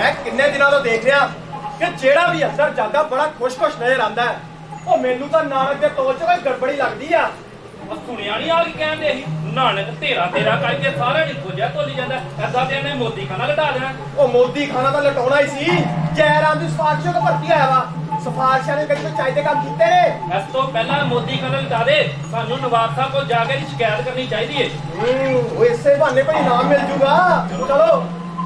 मैं किन्ने दिनों तो देख रहा कि जेड़ा भी अंदर जाता बड़ा खुश खुश नजर आता है। ਉਹ ਮੈਨੂੰ ਤਾਂ ਨਾਨਕ ਦੇ ਤੋਲ 'ਚ ਕੋਈ ਗੜਬੜੀ ਲੱਗਦੀ ਆ। ਉਹ ਸੁਣਿਆ ਨਹੀਂ ਆ ਕੀ ਕਹਿੰਦੇ ਸੀ ਨਾਨਕ ਤੇਰਾ ਤੇਰਾ ਕਰਕੇ ਸਾਰਿਆਂ ਨੂੰ ਖੋਜਿਆ ਤੋਲੀ ਜਾਂਦਾ ਐਸਾ ਤੇ ਇਹਨੇ ਮੋਦੀ ਖਾਨਾ ਲਟਾ ਦੇਣਾ। ਉਹ ਮੋਦੀ ਖਾਨਾ ਤਾਂ ਲਟਾਉਣਾ ਹੀ ਸੀ। ਜੈਰਾਮ ਦੀ ਸਿਫਾਰਿਸ਼ੋਂ ਤੋਂ ਭਰਤੀ ਆਇਆ ਵਾ। ਸਿਫਾਰਿਸ਼ਾਂ ਨੇ ਕਦੀ ਚਾਹੀਦੇ ਕੰਮ ਕੀਤੇ ਨੇ। ਇਸ ਤੋਂ ਪਹਿਲਾਂ ਮੋਦੀ ਖਾਨਾ ਲਟਾ ਦੇ ਸਾਨੂੰ ਨਵਾਬ ਸਾਹਿਬ ਕੋਲ ਜਾ ਕੇ ਸ਼ਿਕਾਇਤ ਕਰਨੀ ਚਾਹੀਦੀ ਹੈ। ਉਹ ਇਸੇ ਬਹਾਨੇ ਕੋਈ ਇਨਾਮ ਮਿਲ ਜੂਗਾ। ਚਲੋ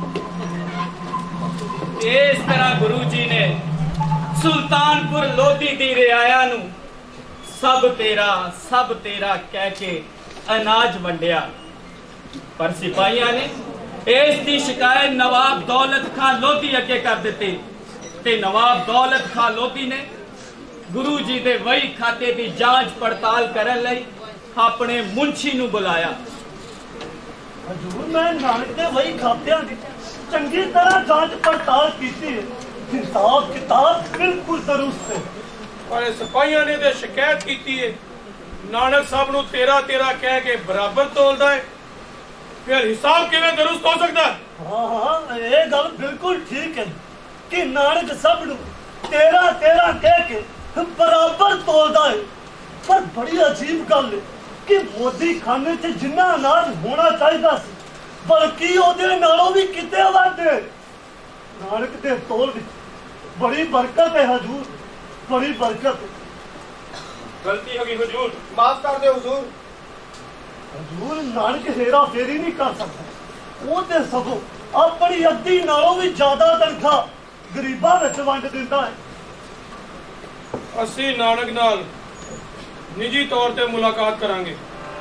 ਇਸ ਤਰ੍ਹਾਂ ਗੁਰੂ ਜੀ ਨੇ ਸੁਲਤਾਨਪੁਰ ਲੋਧੀ ਦੀ ਰਿਆਇਆ ਨੂੰ ਸਭ ਤੇਰਾ ਸਭ ਤੇਰਾ ਕਹਿ ਕੇ ਅਨਾਜ ਵੰਡਿਆ। ਪਰ ਸਿਪਾਹੀਆਂ ਨੇ ਇਸ ਦੀ ਸ਼ਿਕਾਇਤ ਨਵਾਬ ਦੌਲਤ ਖਾਨ ਲੋਧੀ ਅੱਗੇ ਕਰ ਦਿੱਤੀ ਤੇ ਨਵਾਬ ਦੌਲਤ ਖਾਨ ਲੋਧੀ ਨੇ ਗੁਰੂ ਜੀ ਦੇ ਵਹੀ ਖਾਤੇ ਦੀ ਜਾਂਚ ਪੜਤਾਲ ਕਰਨ ਲਈ ਆਪਣੇ ਮੁੰਸ਼ੀ ਨੂੰ ਬੁਲਾਇਆ। ਹਜ਼ੂਰ ਮੈਂ ਨਾਨਕ ਦੇ ਵਹੀ ਖਾਤਿਆਂ ਦੀ ਚੰਗੀ ਤਰ੍ਹਾਂ ਜਾਂਚ ਪੜਤਾਲ ਕੀਤੀ ਹੈ। ਹਿਸਾਬ ਕਿਤਾਬ ਬਿਲਕੁਲ ਦਰੁਸਤ ਹੈ। ਪਰ ਸਿਪਾਹੀਆਂ ਨੇ ਤੇ ਸ਼ਿਕਾਇਤ ਕੀਤੀ ਹੈ ਨਾਨਕ ਸਾਹਿਬ ਨੂੰ ਤੇਰਾ ਤੇਰਾ ਕਹਿ ਕੇ ਬਰਾਬਰ ਤੋਲਦਾ ਹੈ। ਫਿਰ ਹਿਸਾਬ ਕਿਵੇਂ ਦਰੁਸਤ ਹੋ ਸਕਦਾ? ਹਾਂ ਹਾਂ ਇਹ ਗੱਲ ਬਿਲਕੁਲ ਠੀਕ ਹੈ ਕਿ ਨਾਨਕ ਸਭ ਨੂੰ ਤੇਰਾ ਤੇਰਾ ਕਹਿ ਕੇ ਬਰਾਬਰ ਤੋਲਦਾ ਹੈ। ਪਰ ਬੜੀ ਅਜੀਬ ਗੱਲ ਹੈ ਕਿ ਮੋਦੀ ਖਾਨੇ 'ਚ ਜਿੰਨਾ ਅਨਾਜ ਹੋਣਾ ਚਾਹੀਦਾ ਸੀ ਬਲਕਿ ਉਹਦੇ ਨਾਲੋਂ ਵੀ ਕਿਤੇ ਵੱਧ ਨਾਨਕ ਦੇ ਤੋਲ ਵਿੱਚ ਬੜੀ ਬਰਕਤ ਹੈ ਹਜ਼ੂਰ, ਬੜੀ ਬਰਕਤ। ਗਲਤੀ ਹੋ ਗਈ ਹਜ਼ੂਰ, ਮਾਫ ਕਰ ਦਿਓ ਹਜ਼ੂਰ। ਹਜ਼ੂਰ ਨਾਨਕ ਹੇਰਾ ਫੇਰੀ ਨਹੀਂ ਕਰ ਸਕਦਾ। ਉਹ ਤੇ ਸਗੋਂ ਆਪਣੀ ਅੱਧੀ ਨਾਲੋਂ ਵੀ ਜ਼ਿਆਦਾ ਤਨਖਾਹ ਗਰੀਬਾਂ ਵਿੱਚ ਵੰਡ ਦਿੰਦਾ ਹੈ। ਅਸੀਂ ਨਾਨਕ ਨਾਲ ਨਿੱਜੀ ਤੌਰ ਤੇ ਮੁਲਾਕਾਤ ਕਰਾਂਗੇ।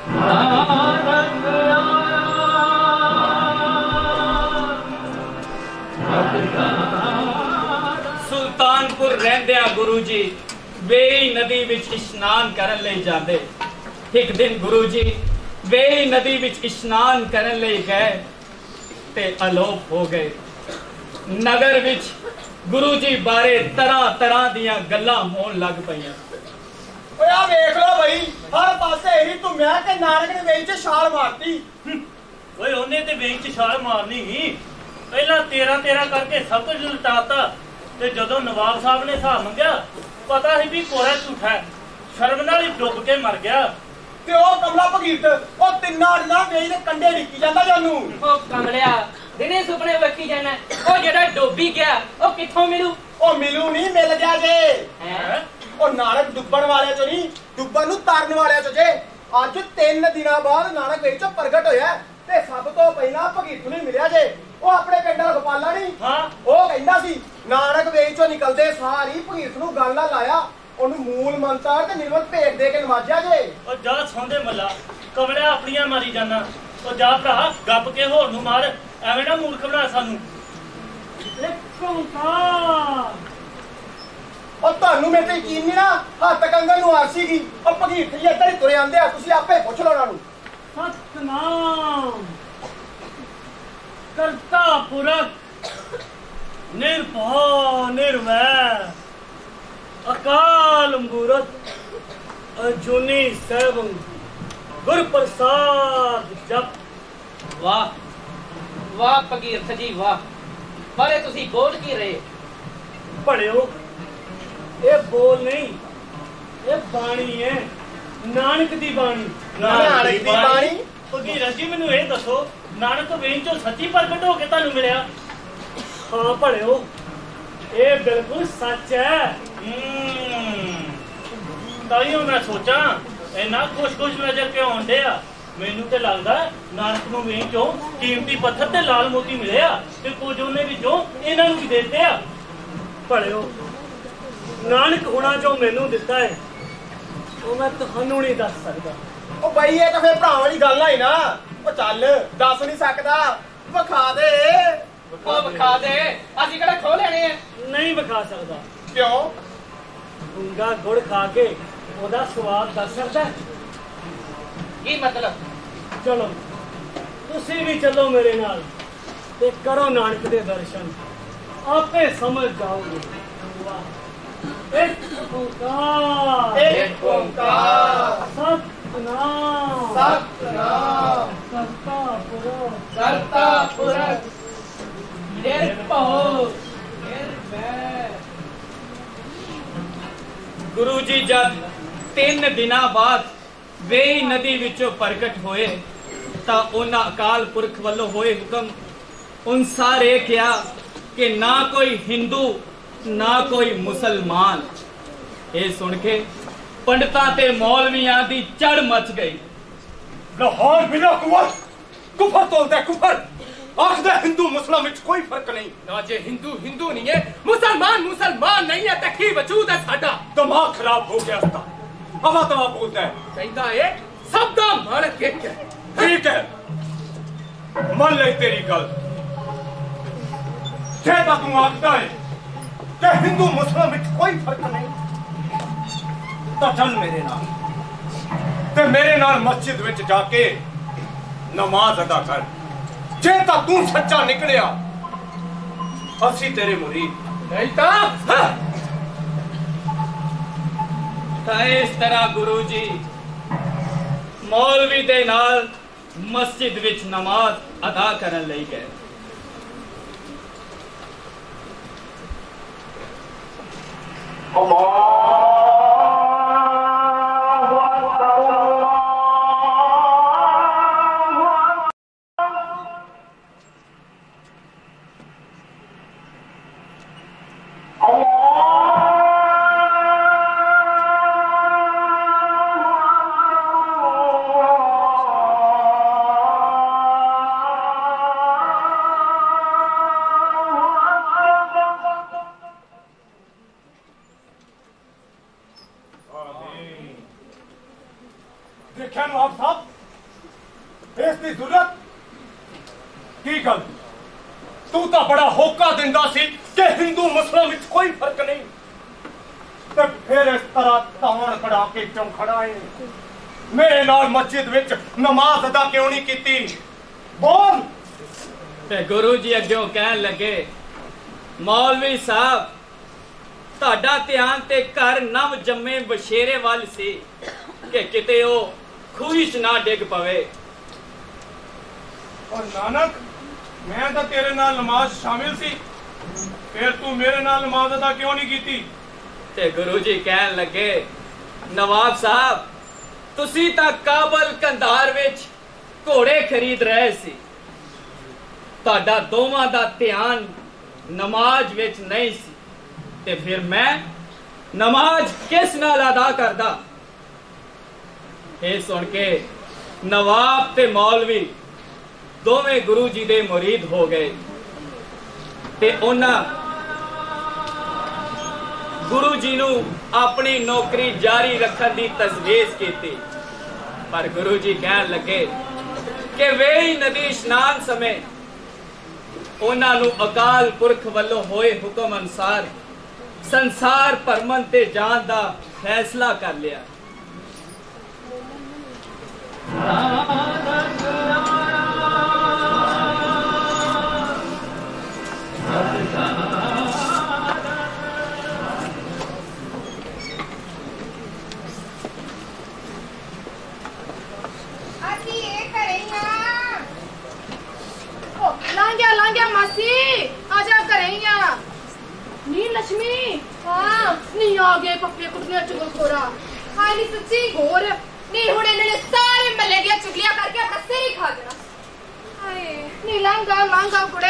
ਸੁਲਤਾਨਪੁਰ ਰਹਿੰਦਿਆਂ ਗੁਰੂ ਜੀ ਵੇਈ ਨਦੀ ਵਿੱਚ ਇਸ਼ਨਾਨ ਕਰਨ ਲਈ ਜਾਂਦੇ। ਇੱਕ ਦਿਨ ਗੁਰੂ ਜੀ ਵੇਈ ਨਦੀ ਵਿੱਚ ਇਸ਼ਨਾਨ ਕਰਨ ਲਈ ਗਏ ਤੇ ਅਲੋਪ ਹੋ ਗਏ। ਨਗਰ ਵਿੱਚ ਗੁਰੂ ਜੀ ਬਾਰੇ ਤਰ੍ਹਾਂ ਤਰ੍ਹਾਂ ਦੀਆਂ ਗੱਲਾਂ ਹੋਣ ਲੱਗ ਪਈਆਂ। ਓਏ ਆ ਵੇਖ ਲੋ ਬਈ, ਹਰ ਪਾਸੇ ਇਹੀ ਧੁੰਮਿਆ ਕਿ ਨਾਨਕ ਨੇ ਵੇਈ 'ਚ ਛਾਲ ਮਾਰਤੀ। ਓਏ ਉਹਨੇ ਤੇ ਵੇਈ 'ਚ ਛਾਲ ਮਾਰਨੀ ਹੀ। ਪਹਿਲਾਂ ਤੇਰਾ ਤੇਰਾ ਕਰਕੇ ਸਭ ਕੁਝ ਲੁਟਾਤਾ ਤੇ ਜਦੋਂ ਨਵਾਬ ਸਾਹਿਬ ਨੇ ਹਿਸਾਬ ਮੰਗਿਆ ਪਤਾ ਸੀ ਵੀ ਕੋਰਾ ਝੂਠਾ ਹੈ। ਸ਼ਰਮ ਨਾਲ ਹੀ ਡੁੱਬ ਕੇ ਮਰ ਗਿਆ। ਤੇ ਉਹ ਕਮਲਾ ਭਗੀਰਥ ਉਹ ਤਿੰਨਾਂ ਦਿਨਾਂ ਵੇਈ ਦੇ ਕੰਡੇ ਡਿੱਕੀ ਜਾਂਦਾ ਜਾਨੂੰ। ਉਹ ਕਮਲਿਆ ਦਿਨੇ ਸੁਪਨੇ ਵੇਖੀ ਜਾਣਾ। ਉਹ ਜਿਹੜਾ ਡੋਬੀ ਗਿਆ ਉਹ ਕਿੱਥੋਂ ਮਿਲੂ? ਉਹ ਮਿਲੂ ਨਹੀਂ, ਮਿਲ ਗਿਆ ਜੇ। ਹੈ ਉਹ ਨਾਨਕ ਡੁੱਬਣ ਵਾਲਿਆਂ ਚੋਂ ਨਹੀਂ, ਡੁੱਬਣ ਨੂੰ ਤਾਰਨ ਵਾਲਿਆਂ ਚੋਂ ਜੇ। ਅੱਜ ਤਿੰਨ ਦਿਨਾਂ ਬਾਅਦ ਨਾਨਕ ਵੇਈ 'ਚੋਂ ਪ੍ਰਗਟ ਹੋਇਆ ਤੇ ਸਭ ਤੋਂ ਪਹਿਲਾਂ ਭਗੀਰਥ ਨੂੰ ਮਿਲਿਆ ਜੇ। ਉਹ ਆਪਣੇ ਪਿੰਡ ਦਾ ਗੋਪਾਲਾ ਨਹੀਂ, ਹਾਂ ਉਹ ਕਹਿੰਦਾ ਸੀ ਨਾਨਕ ਵੇਈ 'ਚੋਂ ਨਿਕਲਦੇ ਸਾਰੀ ਭਗੀਰਥ ਨੂੰ ਗੱਲ ਨਾਲ ਲਾਇਆ, ਉਹਨੂੰ ਮੂਲ ਮੰਤਰ ਤੇ ਨਿਰਮਲ ਭੇਟ ਦੇ ਕੇ ਨਵਾਜਿਆ ਜੇ। ਉਹ ਜਾ ਸੌਂਦੇ ਮੱਲਾ ਕਮਲਿਆ ਆਪਣੀਆਂ ਮਾਰੀ ਜਾਣਾ। ਉਹ ਜਾ ਭਰਾ ਗੱਪ ਕੇ ਹੋਰ ਨੂੰ ਮਾਰ, ਐਵੇਂ ਨਾ ਮੂਰਖ ਬਣਾ ਸਾਨੂੰ। ਉਹ ਤੁਹਾਨੂੰ ਮੇਰੇ ਤੇ ਯਕੀਨ ਨਹੀਂ ਨਾ, ਹੱਥ ਕੰਗਨ ਨੂੰ ਆਰ ਸੀਗੀ। ਉਹ ਭਗੀਰਥ ਜੀ ਇੱਧਰ ਹੀ ਤੁਰੇ ਆਂਦੇ ਆ, ਤੁਸੀਂ ਆਪੇ ਪੁੱਛ ਲਓ ਉਹਨਾਂ ਨੂੰ। ਸਤਨਾਮ ਕਰਤਾ ਪੁਰਖ ਨਿਰਭਉ ਨਿਰਵੈਰ ਅਕਾਲ ਮੂਰਤ ਅਜੂਨੀ ਸੈਭੰ ਗੁਰ ਪ੍ਰਸਾਦ ਜਪ। ਵਾਹ ਵਾਹ ਭਗੀਰਥ ਜੀ ਵਾਹ। ਬਾਰੇ ਤੁਸੀਂ ਬੋਲ ਕੀ ਰਹੇ? ਪੜਿਓ ਇਹ ਬੋਲ ਨਹੀਂ, ਇਹ ਬਾਣੀ ਹੈ ਨਾਨਕ ਦੀ ਬਾਣੀ। ਨਾਨਕ ਦੀ ਬਾਣੀ। ਭਗੀਰਥ ਜੀ ਮੈਨੂੰ ਇਹ ਦੱਸੋ ਨਾਨਕ ਵੇਈ 'ਚੋਂ ਸੱਚੀ ਪ੍ਰਗਟ ਹੋ ਕੇ ਤੁਹਾਨੂੰ ਮਿਲਿਆ? ਹਾਂ ਪੜਿਓ ਇਹ ਬਿਲਕੁਲ ਸੱਚ ਹੈ। ਤਾਈਓ ਮੈਂ ਸੋਚਾਂ ਇੰਨਾ ਖੁਸ਼ ਖੁਸ਼ ਨਜ਼ਰ ਕਿਉਂ ਆਉਂਦੇ ਆ। ਮੈਨੂੰ ਤੇ ਲੱਗਦਾ ਨਾਨਕ ਨੂੰ ਵੇਈ 'ਚੋਂ ਕੀਮਤੀ ਪੱਥਰ ਤੇ ਲਾਲ ਮੋਤੀ ਮਿਲਿਆ ਤੇ ਕੁਝ ਉਹਨੇ ਵਿੱਚੋਂ ਇਹਨਾਂ ਨੂੰ ਵੀ ਦੇ ਦਿੱਤੇ ਆ। ਪੜਿਓ ਨਾਨਕ ਹੁਣਾ ਜੋ ਮੈਨੂੰ ਦਿੱਤਾ ਹੈ ਉਹ ਮੈਂ ਤੁਹਾਨੂੰ ਨਹੀਂ ਦੱਸ ਸਕਦਾ। ਉਹ ਬਾਈ ਇਹ ਤਾਂ ਫੇਰ ਭਰਾ ਵਾਲੀ ਗੱਲ ਆਈ ਨਾ। ਉਹ ਚੱਲ ਦੱਸ ਨਹੀਂ ਸਕਦਾ, ਵਿਖਾ ਦੇ। ਉਹ ਵਿਖਾ ਦੇ, ਅਸੀਂ ਕਿਹੜਾ ਖੋ ਲੈਣੇ ਆ? ਨਹੀਂ ਵਿਖਾ ਸਕਦਾ। ਕਿਉਂ? ਗੁੰਗਾ ਗੁੜ ਖਾ ਕੇ ਉਹਦਾ ਸਵਾਦ ਦੱਸ ਸਕਦਾ। ਕੀ ਮਤਲਬ? ਚਲੋ ਤੁਸੀਂ ਵੀ ਚੱਲੋ ਮੇਰੇ ਨਾਲ ਤੇ ਕਰੋ ਨਾਨਕ ਦੇ ਦਰਸ਼ਨ, ਆਪੇ ਸਮਝ ਜਾਓਗੇ। ਇੱਕ ਓੰਕਾਰ ਇੱਕ ਓੰਕਾਰ ਸਤਿਨਾਮ ਸਤਿਨਾਮ ਕਰਤਾ ਪੁਰਖ ਕਰਤਾ ਪੁਰਖ ਨਿਰਭਉ ਗੁਰੂ ਜੀ ਜਦ ਤਿੰਨ ਦਿਨਾਂ ਬਾਅਦ ਵੇਈ ਨਦੀ ਵਿੱਚੋਂ ਪ੍ਰਗਟ ਹੋਏ ਤਾਂ ਉਹਨਾਂ ਅਕਾਲ ਪੁਰਖ ਵੱਲੋਂ ਹੋਏ ਹੁਕਮ ਅਨੁਸਾਰ ਇਹ ਕਿਹਾ ਕਿ ਨਾ ਕੋਈ ਹਿੰਦੂ ਨਾ ਕੋਈ ਮੁਸਲਮਾਨ। ਇਹ ਸੁਣ ਕੇ ਪੰਡਤਾਂ ਤੇ ਮੌਲਵੀਆਂ ਦੀ ਚੜ ਮਚ ਗਈ। ਲਾਹੌਰ ਬਿਨਾ ਕੁਫਰ ਕੁਫਰ ਤੋਲਦਾ ਕੁਫਰ ਆਖਦਾ ਹਿੰਦੂ ਮੁਸਲਮਾਨ ਵਿੱਚ ਕੋਈ ਫਰਕ ਨਹੀਂ। ਨਾ ਜੇ ਹਿੰਦੂ ਹਿੰਦੂ ਨਹੀਂ ਹੈ, ਮੁਸਲਮਾਨ ਮੁਸਲਮਾਨ ਨਹੀਂ ਹੈ ਤਾਂ ਕੀ ਵਜੂਦ ਹੈ ਸਾਡਾ? ਦਿਮਾਗ ਖਰਾਬ ਹੋ ਗਿਆ ਉਸਦਾ ਹਵਾ ਤਵਾ ਬੋਲਦਾ ਹੈ। ਕਹਿੰਦਾ ਇਹ ਸਭ ਦਾ ਮਾਲਕ ਇੱਕ ਹੈ। ਠੀਕ ਹੈ, ਮੰਨ ਲਈ ਤੇਰੀ ਗੱਲ। ਜੇ ਤਾਂ ਤੂੰ ਆਖਦਾ ਹੈ ਕਿ ਹਿੰਦੂ ਮੁਸਲਮਾਨ ਵਿੱਚ ਕੋਈ ਫਰਕ ਨਹੀਂ ਤਾਂ ਚੱਲ ਮੇਰੇ ਨਾਲ ਤੇ ਮੇਰੇ ਨਾਲ ਮਸਜਿਦ ਵਿੱਚ ਜਾ ਕੇ ਨਮਾਜ਼ ਅਦਾ ਕਰ। ਜੇ ਤਾਂ ਤੂੰ ਸੱਚਾ ਨਿਕਲਿਆ ਅਸੀਂ ਤੇਰੇ ਮੁਰੀਦ, ਨਹੀਂ ਤਾਂ ਤਾਂ ਇਸ ਤਰ੍ਹਾਂ ਗੁਰੂ ਜੀ ਮੌਲਵੀ ਦੇ ਨਾਲ ਮਸਜਿਦ ਵਿੱਚ ਨਮਾਜ਼ ਅਦਾ ਕਰਨ ਲਈ ਗਏ। ਦੇਖਿਆ ਨਵਾਬ ਸਾਹਿਬ ਇਸ ਦੀ ਜ਼ਰੂਰਤ ਕੀ ਗੱਲ? ਤੂੰ ਤਾਂ ਬੜਾ ਹੋਕਾ ਦਿੰਦਾ ਸੀ ਕਿ ਹਿੰਦੂ ਮੁਸਲਮਾਨ ਵਿੱਚ ਕੋਈ ਫਰਕ ਨਹੀਂ ਤੇ ਫਿਰ ਇਸ ਤਰ੍ਹਾਂ ਤਾਣ ਕਢਾ ਕੇ ਕਿਉਂ ਖੜਾ ਹੈ? ਮੇਰੇ ਨਾਲ ਮਸਜਿਦ ਵਿੱਚ ਨਮਾਜ਼ ਅਦਾ ਕਿਉਂ ਨਹੀਂ ਕੀਤੀ? ਬੋਲ। ਤੇ ਗੁਰੂ ਜੀ ਅੱਗਿਓਂ ਕਹਿਣ ਲੱਗੇ, ਮੌਲਵੀ ਸਾਹਿਬ ਤੁਹਾਡਾ ਧਿਆਨ ਤੇ ਘਰ ਨਵ ਜੰਮੇ ਬਸ਼ੇਰੇ ਵੱਲ ਸੀ ਕਿ ਕਿਤੇ ਉਹ ਖੂਹੀ 'ਚ ਨਾ ਡਿੱਗ ਪਵੇ। ਔਰ ਨਾਨਕ ਮੈਂ ਤਾਂ ਤੇਰੇ ਨਾਲ ਨਮਾਜ਼ ਸ਼ਾਮਿਲ ਸੀ, ਫਿਰ ਤੂੰ ਮੇਰੇ ਨਾਲ ਨਮਾਜ਼ ਅਦਾ ਕਿਉਂ ਨਹੀਂ ਕੀਤੀ? ਤੇ ਗੁਰੂ ਜੀ ਕਹਿਣ ਲੱਗੇ, ਨਵਾਬ ਸਾਹਿਬ ਤੁਸੀਂ ਤਾਂ ਕਾਬਲ ਕੰਧਾਰ ਵਿੱਚ ਘੋੜੇ ਖਰੀਦ ਰਹੇ ਸੀ, ਤੁਹਾਡਾ ਦੋਵਾਂ ਦਾ ਧਿਆਨ ਨਮਾਜ਼ ਵਿੱਚ ਨਹੀਂ ਸੀ ਤੇ ਫਿਰ ਮੈਂ ਨਮਾਜ਼ ਕਿਸ ਨਾਲ ਅਦਾ ਕਰਦਾ? ਇਹ ਸੁਣ ਕੇ ਨਵਾਬ ਤੇ ਮੌਲਵੀ ਦੋਵੇਂ ਗੁਰੂ ਜੀ ਦੇ ਮੁਰੀਦ ਹੋ ਗਏ ਤੇ ਉਹਨਾਂ ਗੁਰੂ ਜੀ ਨੂੰ ਆਪਣੀ ਨੌਕਰੀ ਜਾਰੀ ਰੱਖਣ ਦੀ ਤਜਵੀਜ਼ ਕੀਤੀ। ਪਰ ਗੁਰੂ ਜੀ ਕਹਿਣ ਲੱਗੇ ਕਿ ਵੇਈ ਨਦੀ ਇਸ਼ਨਾਨ ਸਮੇਂ ਉਹਨਾਂ ਨੂੰ ਅਕਾਲ ਪੁਰਖ ਵੱਲੋਂ ਹੋਏ ਹੁਕਮ ਅਨੁਸਾਰ ਸੰਸਾਰ ਭਰਮਣ ਤੇ ਜਾਣ ਦਾ ਫੈਸਲਾ ਕਰ ਲਿਆ। लांग्या लांग्या मासी आजा करेंगे नी लक्ष्मी हाँ नी आगे पप्पे कुटने चुगलखोरा हाँ नी सच्ची घोर नी हुणे ने सारे मले दिया चुगलियां करके अपना सिर ही खा देना। हाय नी लांगा लांगा कुड़े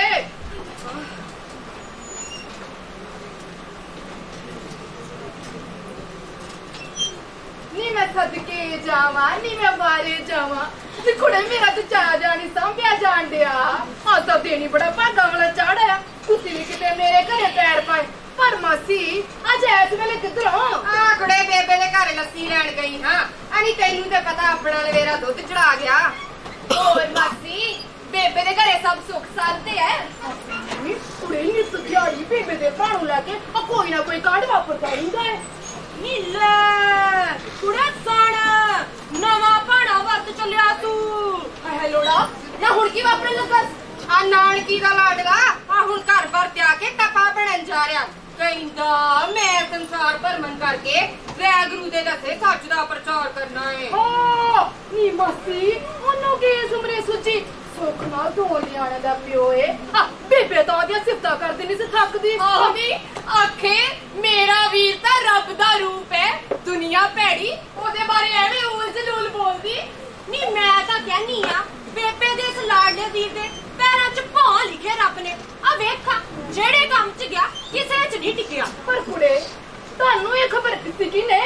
नी मैं सदके जावा नी मैं बारे जावा कुड़े मेरा तो चा जानी संभ्या जान दिया हाँ सब देनी बड़ा भागा वाला चाड़ा तुसी भी किते मेरे घरे पैर पाए पर मासी अज ऐस वेले किधरों आ कुड़े बेबे दे घरे लस्सी लैन गई हां अनी तैनू ते पता अपना लवेरा दुध चढ़ा गया और मासी बेबे दे घरे सब सुख शांति है नी कुड़े नी तो दिहाड़ी बेबे दे भाणू लेके आ कोई ना कोई कांड वापरदा रहिंदा है नी ले कुड़े साड़ा नवा भाणा वरत चलिया तू है लोड़ा ना हुण की वापरन लगा आ नानकी दा लाडला आ हुण घर भर ते आके टपा बनन जा रिया कहंदा मैं संसार भरमन करके वैगुरु दे दसे सच दा प्रचार करना है ओ नी मासी ओनु की सुमरे सुची सुख नाल दो लियाने दा पियो है आ बेबे तो आदिया सिफता कर देनी से थकदी आह नी आखे मेरा वीर ता रब दा रूप है ਦੁਨੀਆ ਭੈੜੀ ਉਹਦੇ ਬਾਰੇ ਐਵੇਂ ਉਲ ਜਲੂਲ ਬੋਲਦੀ ਨਹੀਂ। ਮੈਂ ਤਾਂ ਕਹਿਨੀ ਆ ਬੇਬੇ ਦੇ ਇਸ ਲਾਡਲੇ ਵੀਰ ਦੇ ਪੈਰਾਂ 'ਚ ਭੌਂ ਲਿਖੇ ਰੱਬ ਨੇ। ਆ ਵੇਖਾਂ ਜਿਹੜੇ ਕੰਮ 'ਚ ਗਿਆ ਕਿਸੇ 'ਚ ਨਹੀਂ ਟਿਕਿਆ। ਪਰ ਕੁੜੇ ਤੁਹਾਨੂੰ ਇਹ ਖਬਰ ਦਿੱਤੀ ਕਿਨੇ?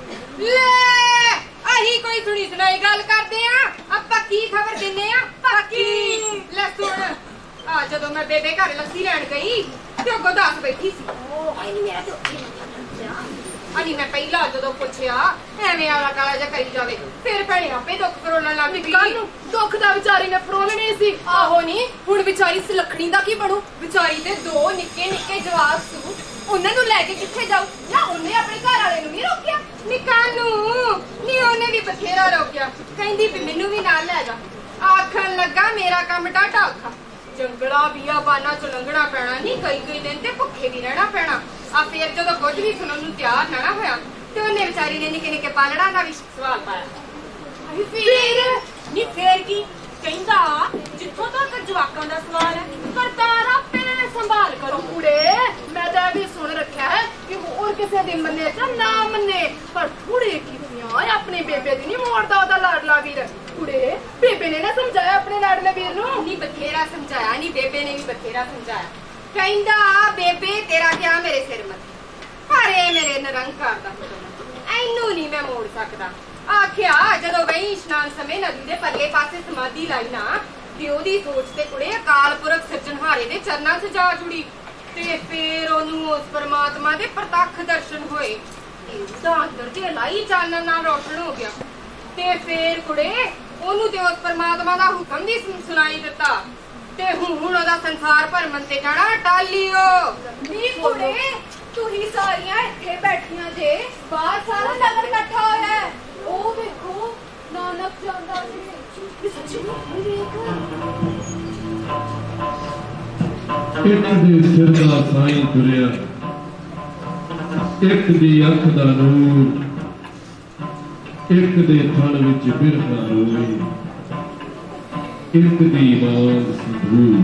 ਲੈ ਅਹੀਂ ਕੋਈ ਸੁਣੀ ਸੁਣਾਈ ਗੱਲ ਕਰਦੇ ਆ। ਆਪਾਂ ਕੀ ਖਬਰ ਦਿੰਨੇ ਆ? ਬਾਕੀ ਲੈ ਸੁਣ। ਆ ਜਦੋਂ ਮੈਂ ਬੇਬੇ ਘਰ ਲੱਸੀ ਲੈਣ ਗਈ ਤੇ ਅੱਗੋਂ ਦੱਸ ਬੈਠੀ ਸੀ। ਆਈ ਨਹੀਂ ਮੇਰਾ ਤੇ ਅਨੀ ਮੈਂ ਪਹਿਲਾਂ ਜਦੋਂ ਪੁੱਛਿਆ ਐਵੇਂ ਆਲਾ ਕਾਲਾ ਜਿਹਾ ਕਰੀ ਜਾਵੇ ਫਿਰ ਭੈਣੇ ਆਪੇ ਦੁੱਖ ਫਰੋਲਣ ਲੱਗ ਪਈ। ਕਾਹਨੂੰ ਦੁੱਖ ਦਾ ਵਿਚਾਰੀ ਨੇ ਫਰੋਲਣੇ ਸੀ। ਆਹੋ ਨਹੀਂ ਹੁਣ ਵਿਚਾਰੀ ਸੁਲੱਖਣੀ ਦਾ ਕੀ ਬਣੂ? ਵਿਚਾਰੀ ਦੇ ਦੋ ਨਿੱਕੇ ਨਿੱਕੇ ਜਵਾਕ ਸੂ ਉਹਨਾਂ ਨੂੰ ਲੈ ਕੇ ਕਿੱਥੇ ਜਾਊ? ਨਾ ਉਹਨੇ ਆਪਣੇ ਘਰ ਵਾਲੇ ਨੂੰ ਵੀ ਰੋਕਿਆ ਨਿੱਕਾ ਨੂੰ ਨਹੀਂ ਉਹਨੇ ਵੀ ਬਥੇਰਾ ਰੋਕਿਆ। ਕਹਿੰਦੀ ਵੀ ਮੈਨੂੰ ਵੀ ਨਾਲ ਲੈ ਜਾ। ਆਖਣ ਲੱਗਾ ਮੇਰਾ ਕੰਮ ਟਾਟਾ ਔਖਾ ਜੰਗਲਾ ਬੀਆ ਬਾਨਾ ਚ ਲੰਘਣਾ ਪੈਣਾ ਨਹੀਂ। ਕਈ ਕਈ ਦਿਨ ਤੇ ਭੁੱਖੇ ਵੀ ਰਹਿਣਾ ਪੈਣਾ। ਆ ਫੇਰ ਜਦੋਂ ਕੁਝ ਵੀ ਸੁਣਨ ਨੂੰ ਤਿਆਰ ਨਾ ਹੋਇਆ ਤੇ ਉਹਨੇ ਵਿਚਾਰੀ ਨੇ ਨਿੱਕੇ ਨਿੱਕੇ ਪਾਲੜਾ ਦਾ ਵੀ ਸਵਾਲ ਪਾਇਆ। ਫੇਰ ਨਹੀਂ ਫੇਰ ਕੀ ਕਹਿੰਦਾ ਜਿੱਥੋਂ ਤੱਕ ਜਵਾਕਾਂ ਦਾ ਸਵਾਲ ਹੈ ਕਰਤਾਰ ਆਪੇ ਸੰਭਾਲ ਕਰੋ। ਕੁੜੇ ਮੈਂ ਤਾਂ ਵੀ ਸੁਣ ਰੱਖਿਆ ਹੈ ਕਿ ਹੋਰ ਕਿਸੇ ਦੇ ਮੰਨੇ ਤਾਂ ਨਾ ਮੰਨੇ ਪਰ ਥੋੜੇ ਕੀਤੀਆਂ ਆਪਣੇ ਬੇਬੇ ਦੀ ਨਹੀਂ ਮੋੜਦਾ ਉਹਦਾ ਲਾਡਲਾ ਵੀਰ। ਕੁੜੇ ਬੇਬੇ ਨੇ ਨਾ ਸਮਝਾਇਆ ਆਪਣੇ ਲਾਡਲੇ ਵੀਰ ਨੂੰ? ਨਹੀਂ ਬਥੇਰਾ ਸਮਝਾਇਆ ਨਹੀਂ ਬੇਬੇ ਨੇ ਵੀ ਬਥੇਰਾ ਸਮਝਾਇਆ। ਕਹਿੰਦਾ ਬੇਬੇ ਤੇਰਾ ਕਿਆ ਮੇਰੇ ਸਿਰ ਮੱਥੇ ਪਰ ਇਹ ਮੇਰੇ ਨਿਰੰਕਾਰ ਦਾ ਇਹਨੂੰ ਨਹੀਂ ਮੈਂ ਮੋੜ ਸਕਦਾ। ਆਖਿਆ ਜਦੋਂ ਗਈ ਇਸ਼ਨਾਨ ਸਮੇਂ ਨਦੀ ਦੇ ਪਰਲੇ ਪਾਸੇ ਸਮਾਧੀ ਲਾਈ ਨਾ ਤੇ ਉਹਦੀ ਸੋਚ ਤੇ ਕੁੜੇ ਅਕਾਲ ਪੁਰਖ ਸਿਰਜਣਹਾਰੇ ਦੇ ਚਰਨਾਂ 'ਚ ਜਾ ਜੁੜੀ ਤੇ ਫੇਰ ਉਹਨੂੰ ਉਸ ਪਰਮਾਤਮਾ ਦੇ ਪ੍ਰਤੱਖ ਦਰਸ਼ਨ ਹੋਏ ਤੇ ਉਹਦਾ ਅੰਦਰ ਤੇ ਲਾਈ ਚਾਨਣ ਨਾਲ ਰੋਸ਼ਨ ਹੋ ਗਿਆ ਤੇ ਫੇਰ ਕੁੜੇ ਉਹਨੂੰ ਤੇ ਉਸ ਪਰਮਾਤਮਾ ਦਾ ਹੁਕਮ ਵੀ ਸੁਣਾਈ ਦਿੱਤਾ ਤੇ ਹੁਣ ਉਹਦਾ ਸੰਸਾਰ ਭਰਮਣ ਤੇ ਜਾਣਾ ਟਾਲੀਓ। ਨੀ ਕੁੜੇ ਤੁਸੀਂ ਸਾਰੀਆਂ ਇੱਥੇ ਬੈਠੀਆਂ ਜੇ ਬਾਹਰ ਸਾਰਾ ਨਗਰ ਇਕੱਠਾ ਹੋਇਆ ਹੈ। ਉਹ ਵੇਖੋ ਨਾਨਕ ਜਾਂਦਾ ਜੀ ਸੱਚੀ ਵੇਖ ਇੱਕ ਦੇ ਸਿਰ ਦਾ ਸਾਈਂ ਤੁਰਿਆ ਇੱਕ ਦੀ ਅੱਖ ਦਾ ਨੂਰ ਇੱਕ ਦੇ ਥਣ ਵਿੱਚ ਬਿਰਹਾ ਰੋਏ ਇੱਕ ਦੀ ਮਾਂਗ ਸੰਧੂਰ।